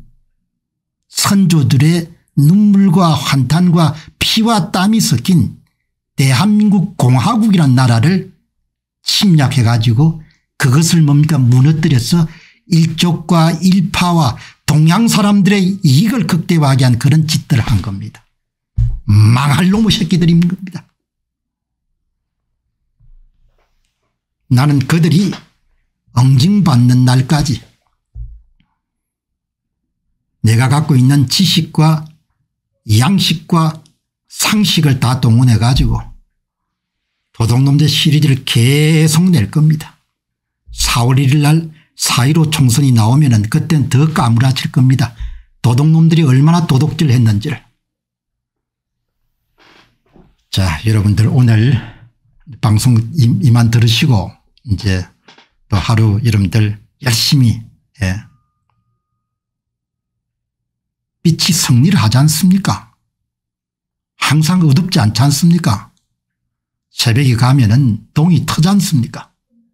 선조들의 눈물과 환탄과 피와 땀이 섞인 대한민국 공화국이라는 나라를 침략해 가지고 그것을 뭡니까 무너뜨려서 일족과 일파와 동양 사람들의 이익을 극대화하게 한 그런 짓들을 한 겁니다. 망할 놈의 새끼들인 겁니다. 나는 그들이 응징받는 날까지 내가 갖고 있는 지식과 양식과 상식을 다 동원해 가지고 도둑놈들 시리즈를 계속 낼 겁니다. 사월 일일 날 사 일오 총선이 나오면 그때는 더 까무라칠 겁니다. 도둑놈들이 얼마나 도둑질 했는지를. 자, 여러분들 오늘 방송 이만 들으시고 이제 또 하루 여러분들 열심히 예. 빛이 승리를 하지 않습니까? 항상 어둡지 않지 않습니까? 새벽에 가면은 동이 터지 않습니까?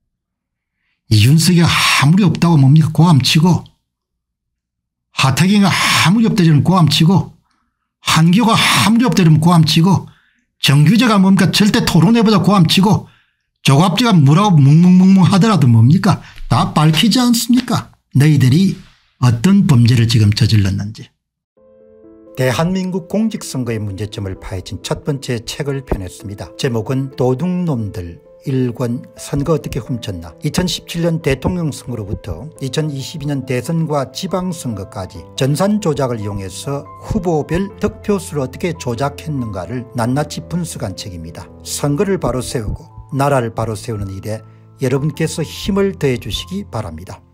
이준석이 아무리 없다고 뭡니까 고함치고 하태경이가 아무리 없다 이러면 고함치고 한교가 아무리 없다 이러면 고함치고 정규재가 뭡니까 절대 토론해보자 고함치고 조갑지가 뭐라고 뭉뭉뭉뭉 하더라도 뭡니까 다 밝히지 않습니까? 너희들이 어떤 범죄를 지금 저질렀는지. 대한민국 공직선거의 문제점을 파헤친 첫 번째 책을 펴냈습니다. 제목은 도둑놈들 일 권 선거 어떻게 훔쳤나. 이천십칠 년 대통령 선거로부터 이천이십이 년 대선과 지방선거까지 전산 조작을 이용해서 후보별 득표수를 어떻게 조작했는가를 낱낱이 분석한 책입니다. 선거를 바로 세우고 나라를 바로 세우는 일에 여러분께서 힘을 더해 주시기 바랍니다.